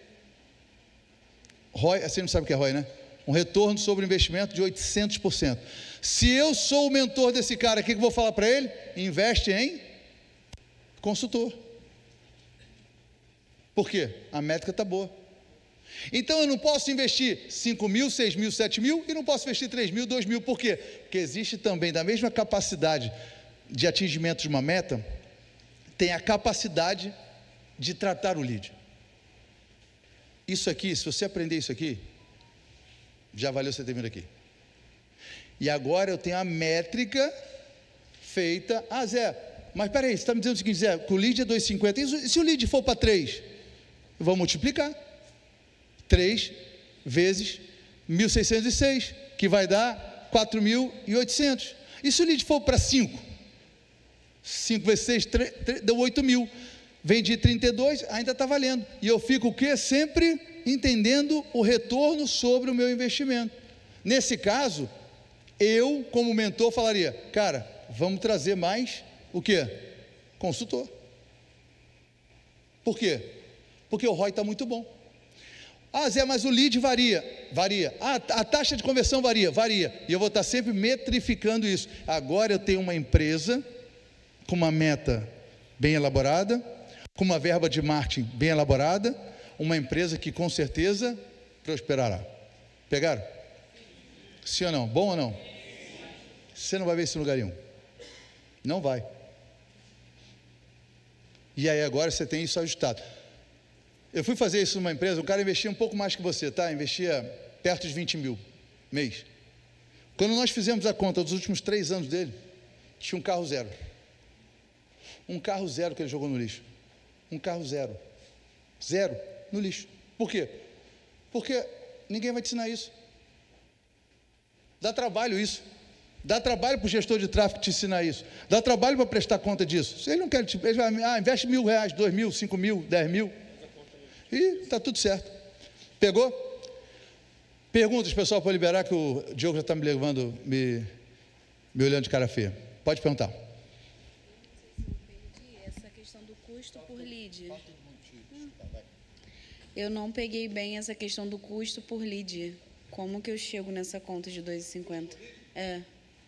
ROI, você não sabe o que é ROI, né? Um retorno sobre o investimento de 800%. Se eu sou o mentor desse cara, o que eu vou falar para ele? Investe em consultor. Por quê? A métrica está boa. Então eu não posso investir 5 mil, 6 mil, 7 mil e não posso investir 3 mil, 2 mil. Por quê? Porque existe também, da mesma capacidade de atingimento de uma meta, tem a capacidade de tratar o lead. Isso aqui, se você aprender isso aqui, já valeu você ter vindo aqui. E agora eu tenho a métrica feita. Ah, Zé, mas peraí, você está me dizendo o seguinte, Zé, que o lead é 2,50. E se o lead for para 3? Eu vou multiplicar. 3 vezes 1.606, que vai dar 4.800. E se o lead for para 5? 5 vezes 6, deu 8.000. Vendi 32, ainda está valendo. E eu fico o quê? Sempre entendendo o retorno sobre o meu investimento. Nesse caso, eu, como mentor, falaria, cara, vamos trazer mais o quê? Consultor. Por quê? Porque o ROI está muito bom. Ah, Zé, mas o lead varia. Ah, a taxa de conversão varia. E eu vou estar sempre metrificando isso. Agora eu tenho uma empresa com uma meta bem elaborada, com uma verba de marketing bem elaborada, uma empresa que com certeza prosperará. Pegaram? Sim ou não? Bom ou não? Você não vai ver isso em lugar nenhum. Não vai. E aí agora você tem isso ajustado. Eu fui fazer isso numa empresa, o cara investia um pouco mais que você, tá? Investia perto de 20 mil mês. Quando nós fizemos a conta dos últimos 3 anos dele, tinha um carro zero. Um carro zero que ele jogou no lixo. Um carro zero. Zero no lixo. Por quê? Porque ninguém vai te ensinar isso. Dá trabalho isso. Dá trabalho para o gestor de tráfego te ensinar isso. Dá trabalho para prestar conta disso. Se ele não quer, ele vai, investe R$1.000, 2.000, 5.000, 10.000. E está tudo certo. Pegou? Perguntas, pessoal, para liberar, que o Diogo já está me levando, me olhando de cara feia. Pode perguntar. Essa questão do custo por lead. Eu não peguei bem essa questão do custo por lead. Como que eu chego nessa conta de 2,50? É.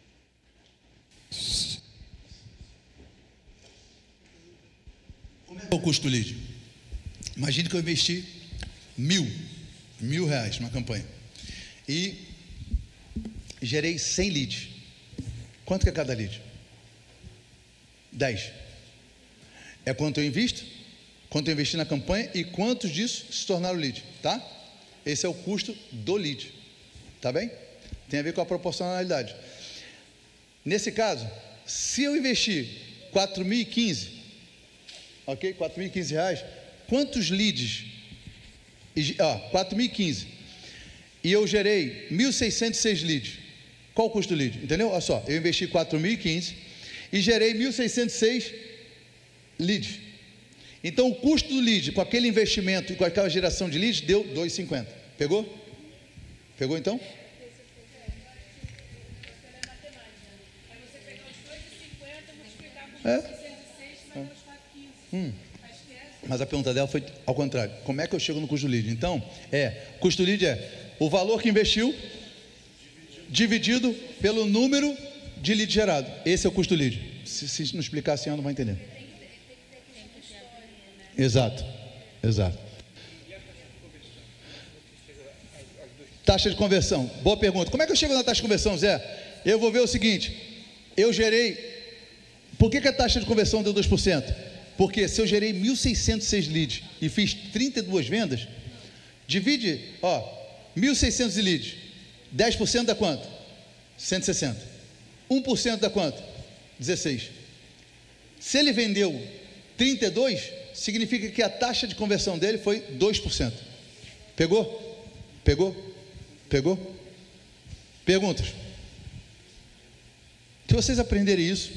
Como é o custo do lead? Imagine que eu investi R$1.000 numa campanha e gerei 100 leads. Quanto que é cada lead? 10. É quanto eu invisto, quanto eu investi na campanha e quantos disso se tornaram lead, tá? Esse é o custo do lead, tá bem? Tem a ver com a proporcionalidade. Nesse caso, se eu investir 4.015, ok? R$4.015, quantos leads? 4.015. E eu gerei 1.606 leads. Qual o custo do lead? Entendeu? Olha só, eu investi 4.015 e gerei 1.606 leads. Então o custo do lead com aquele investimento e com aquela geração de leads deu 2,50. Pegou? Pegou então? Mas a pergunta dela foi ao contrário. Como é que eu chego no custo do lead? Então, custo do lead é o valor que investiu dividido pelo número de lead gerado. Esse é o custo do lead. Se não explicar assim, não vai entender. Exato. Taxa de conversão. Boa pergunta. Como é que eu chego na taxa de conversão, Zé? Eu vou ver o seguinte. Eu gerei... Por que a taxa de conversão deu 2%? Porque se eu gerei 1.606 leads e fiz 32 vendas, divide, 1.600 leads, 10% dá quanto? 160. 1% dá quanto? 16. Se ele vendeu 32, significa que a taxa de conversão dele foi 2%. Pegou? Perguntas? Se vocês aprenderem isso,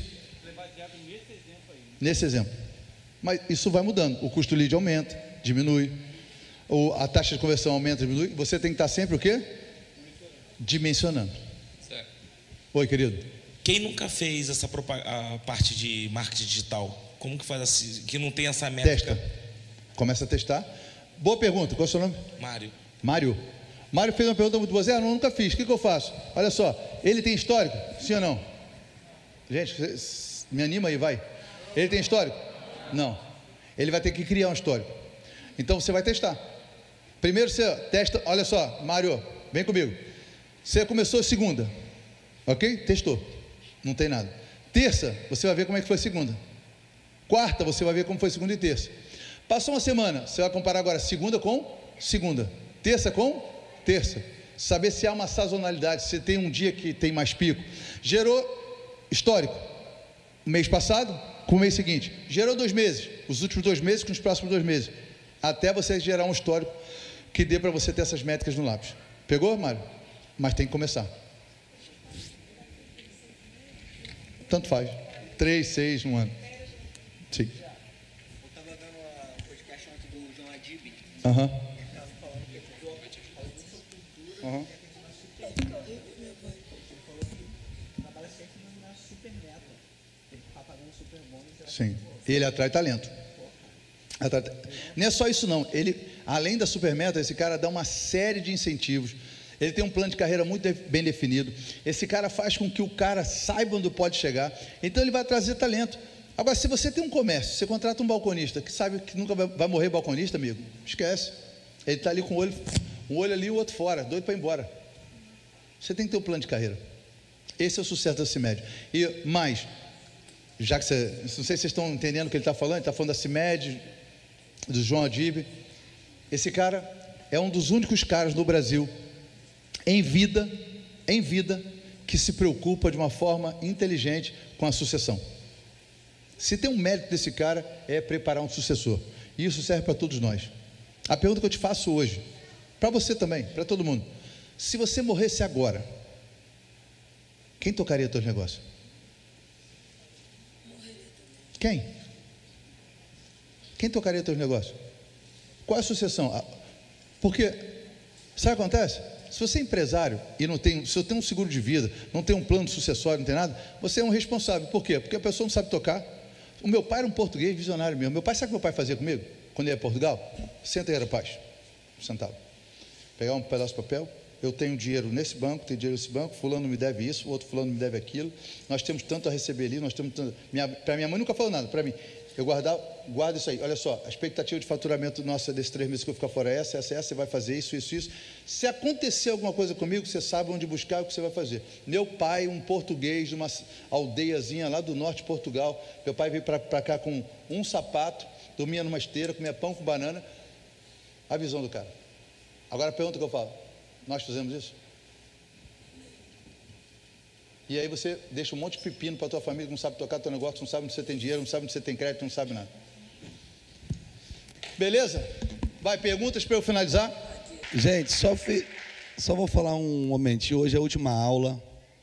nesse exemplo, mas isso vai mudando, o custo do lead aumenta, diminui, a taxa de conversão aumenta, diminui, você tem que estar sempre o quê? Dimensionando. Certo. Oi, querido. Quem nunca fez essa a parte de marketing digital, como que faz assim, que não tem essa métrica? Testa, começa a testar. Boa pergunta, qual é o seu nome? Mário fez uma pergunta muito boa. Zé, eu nunca fiz, o que eu faço? Olha só, ele tem histórico, sim ou não? Gente, me anima aí, vai. Ele tem histórico? Não. Ele vai ter que criar um histórico. Então você vai testar. Primeiro você testa, olha só, Mário, vem comigo. Você começou segunda, ok? Testou, não tem nada. Terça, você vai ver como é que foi segunda. Quarta, você vai ver como foi segunda e terça. Passou uma semana, você vai comparar agora segunda com segunda, terça com terça. Saber se há uma sazonalidade, se tem um dia que tem mais pico. Gerou histórico, o mês passado com o mês seguinte. Gerou 2 meses, os últimos 2 meses com os próximos 2 meses. Até você gerar um histórico que dê para você ter essas métricas no lápis. Pegou, Mário? Mas tem que começar. Tanto faz. 3, 6, 1 ano. Sim. Eu estava dando uma podcast ontem do João Adib. Aham. Ele estava falando que atualmente a gente fala muita cultura. Aham. Ele falou que trabalha sempre na super meta. Ele está pagando super bônus. Sim. Ele atrai talento. Não é só isso não. Ele, além da super meta, esse cara dá uma série de incentivos. Ele tem um plano de carreira muito bem definido. Esse cara faz com que o cara saiba onde pode chegar. Então ele vai trazer talento. Agora, se você tem um comércio, você contrata um balconista que sabe que nunca vai morrer balconista, amigo, esquece. Ele está ali com um olho ali e o outro fora, doido para ir embora. Você tem que ter um plano de carreira. Esse é o sucesso da CIMED. E mais, já que você, não sei se vocês estão entendendo o que ele está falando da CIMED, do João Adib. Esse cara é um dos únicos caras no Brasil em vida, que se preocupa de uma forma inteligente com a sucessão. Se tem um mérito desse cara, é preparar um sucessor. E isso serve para todos nós. A pergunta que eu te faço hoje, para você também, para todo mundo: se você morresse agora, quem tocaria teus negócios? Quem? Quem tocaria teus negócios? Qual é a sucessão? Porque, sabe o que acontece? Se você é empresário e não tem, se você tem um seguro de vida, não tem um plano sucessório, não tem nada, você é um responsável. Por quê? Porque a pessoa não sabe tocar. O meu pai era um português visionário mesmo. Meu pai, sabe o que meu pai fazia comigo? Quando ia a Portugal? Senta aí, rapaz. Sentava. Pegava um pedaço de papel. Eu tenho dinheiro nesse banco, tenho dinheiro nesse banco, fulano me deve isso, o outro fulano me deve aquilo. Nós temos tanto a receber ali, nós temos tanto. Para minha mãe nunca falou nada, para mim. Eu guardo isso aí. Olha só, a expectativa de faturamento nossa desses 3 meses que eu ficar fora é essa, você vai fazer isso. Se acontecer alguma coisa comigo, você sabe onde buscar, o que você vai fazer. Meu pai, um português de uma aldeiazinha lá do norte de Portugal, meu pai veio para cá com um sapato, dormia numa esteira, comia pão com banana. A visão do cara. Agora a pergunta que eu falo: nós fizemos isso? E aí você deixa um monte de pepino para a tua família, que não sabe tocar teu negócio, não sabe onde você tem dinheiro, não sabe onde você tem crédito, não sabe nada. Beleza? Vai, perguntas para eu finalizar? Gente, só vou falar um momentinho. Hoje é a última aula.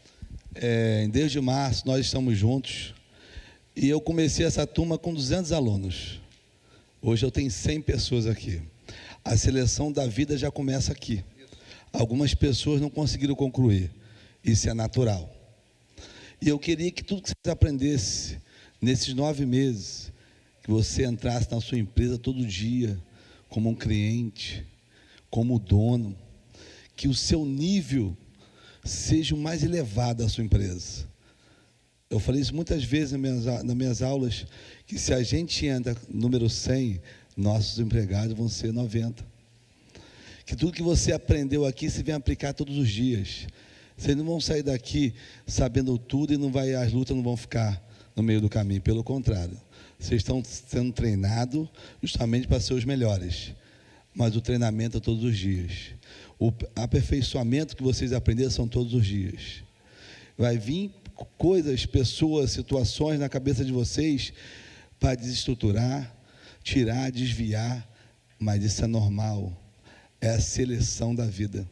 Desde março nós estamos juntos. E eu comecei essa turma com 200 alunos. Hoje eu tenho 100 pessoas aqui. A seleção da vida já começa aqui. Algumas pessoas não conseguiram concluir. Isso é natural. E eu queria que tudo que você aprendesse nesses 9 meses, que você entrasse na sua empresa todo dia, como um cliente, como dono, que o seu nível seja o mais elevado da sua empresa. Eu falei isso muitas vezes nas minhas aulas, que se a gente entra número 100, nossos empregados vão ser 90. Que tudo que você aprendeu aqui, você vem aplicar todos os dias. Vocês não vão sair daqui sabendo tudo e as lutas não vão ficar no meio do caminho. Pelo contrário, vocês estão sendo treinados justamente para ser os melhores. Mas o treinamento é todos os dias. O aperfeiçoamento que vocês aprenderam são todos os dias. Vai vir coisas, pessoas, situações na cabeça de vocês para desestruturar, tirar, desviar, mas isso é normal. É a seleção da vida.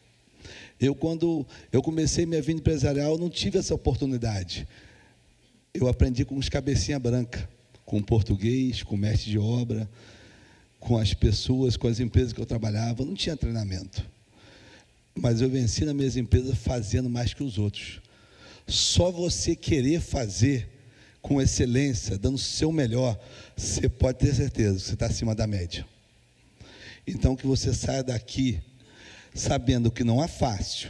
Quando eu comecei minha vida empresarial, eu não tive essa oportunidade. Eu aprendi com os cabecinha branca, com português, com mestre de obra, com as pessoas, com as empresas que eu trabalhava. Eu não tinha treinamento. Mas eu venci nas minhas empresas fazendo mais que os outros. Só você querer fazer com excelência, dando o seu melhor, você pode ter certeza que você está acima da média. Então, que você saia daqui sabendo que não é fácil,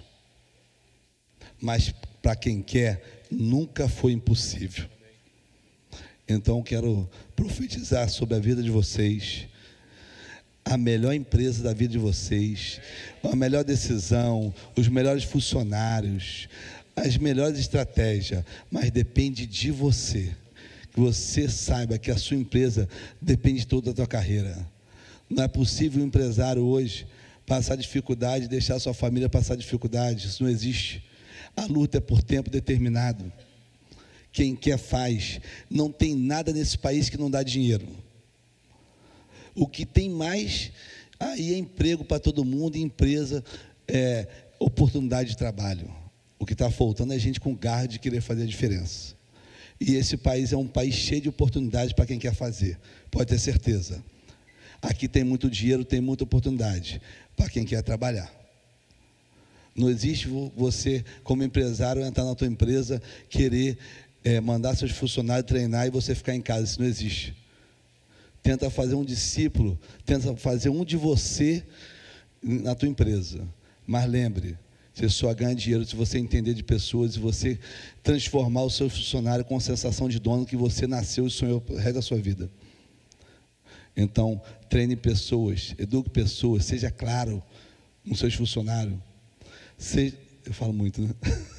mas para quem quer, nunca foi impossível. Então, quero profetizar sobre a vida de vocês. a melhor empresa da vida de vocês, a melhor decisão, os melhores funcionários, as melhores estratégias, mas depende de você. Que você saiba que a sua empresa depende de toda a tua carreira. Não é possível um empresário hoje passar dificuldade, deixar sua família passar dificuldade. Isso não existe. A luta é por tempo determinado. Quem quer faz. Não tem nada nesse país que não dá dinheiro. O que tem mais aí é emprego para todo mundo, empresa, oportunidade de trabalho. O que está faltando é gente com garra de querer fazer a diferença. E esse país é um país cheio de oportunidades para quem quer fazer, pode ter certeza. Aqui tem muito dinheiro, tem muita oportunidade para quem quer trabalhar. Não existe você, como empresário, entrar na tua empresa, querer mandar seus funcionários treinar e você ficar em casa. Isso não existe. Tenta fazer um discípulo, tenta fazer um de você na tua empresa. Mas lembre, você só ganha dinheiro se você entender de pessoas, se você transformar o seu funcionário com a sensação de dono que você nasceu e sonhou o resto da sua vida. Então, treine pessoas, eduque pessoas, seja claro com seus funcionários. Eu falo muito, né?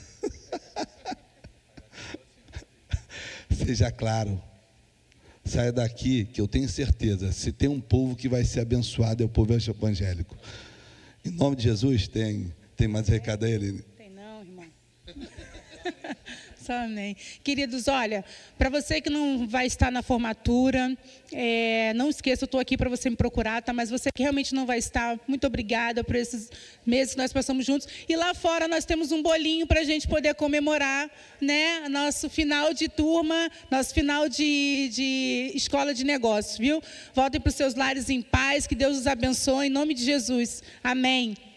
Seja claro. Saia daqui, que eu tenho certeza, se tem um povo que vai ser abençoado, é o povo evangélico. Em nome de Jesus, tem mais recado aí, Aline? Tem não, irmão. Só amém. Queridos, olha, para você que não vai estar na formatura, não esqueça, eu estou aqui para você me procurar, tá? Mas você que realmente não vai estar, muito obrigada por esses meses que nós passamos juntos. E lá fora nós temos um bolinho para a gente poder comemorar, né? Nosso final de turma, nosso final de escola de negócios, viu? Voltem para os seus lares em paz, que Deus os abençoe, em nome de Jesus. Amém.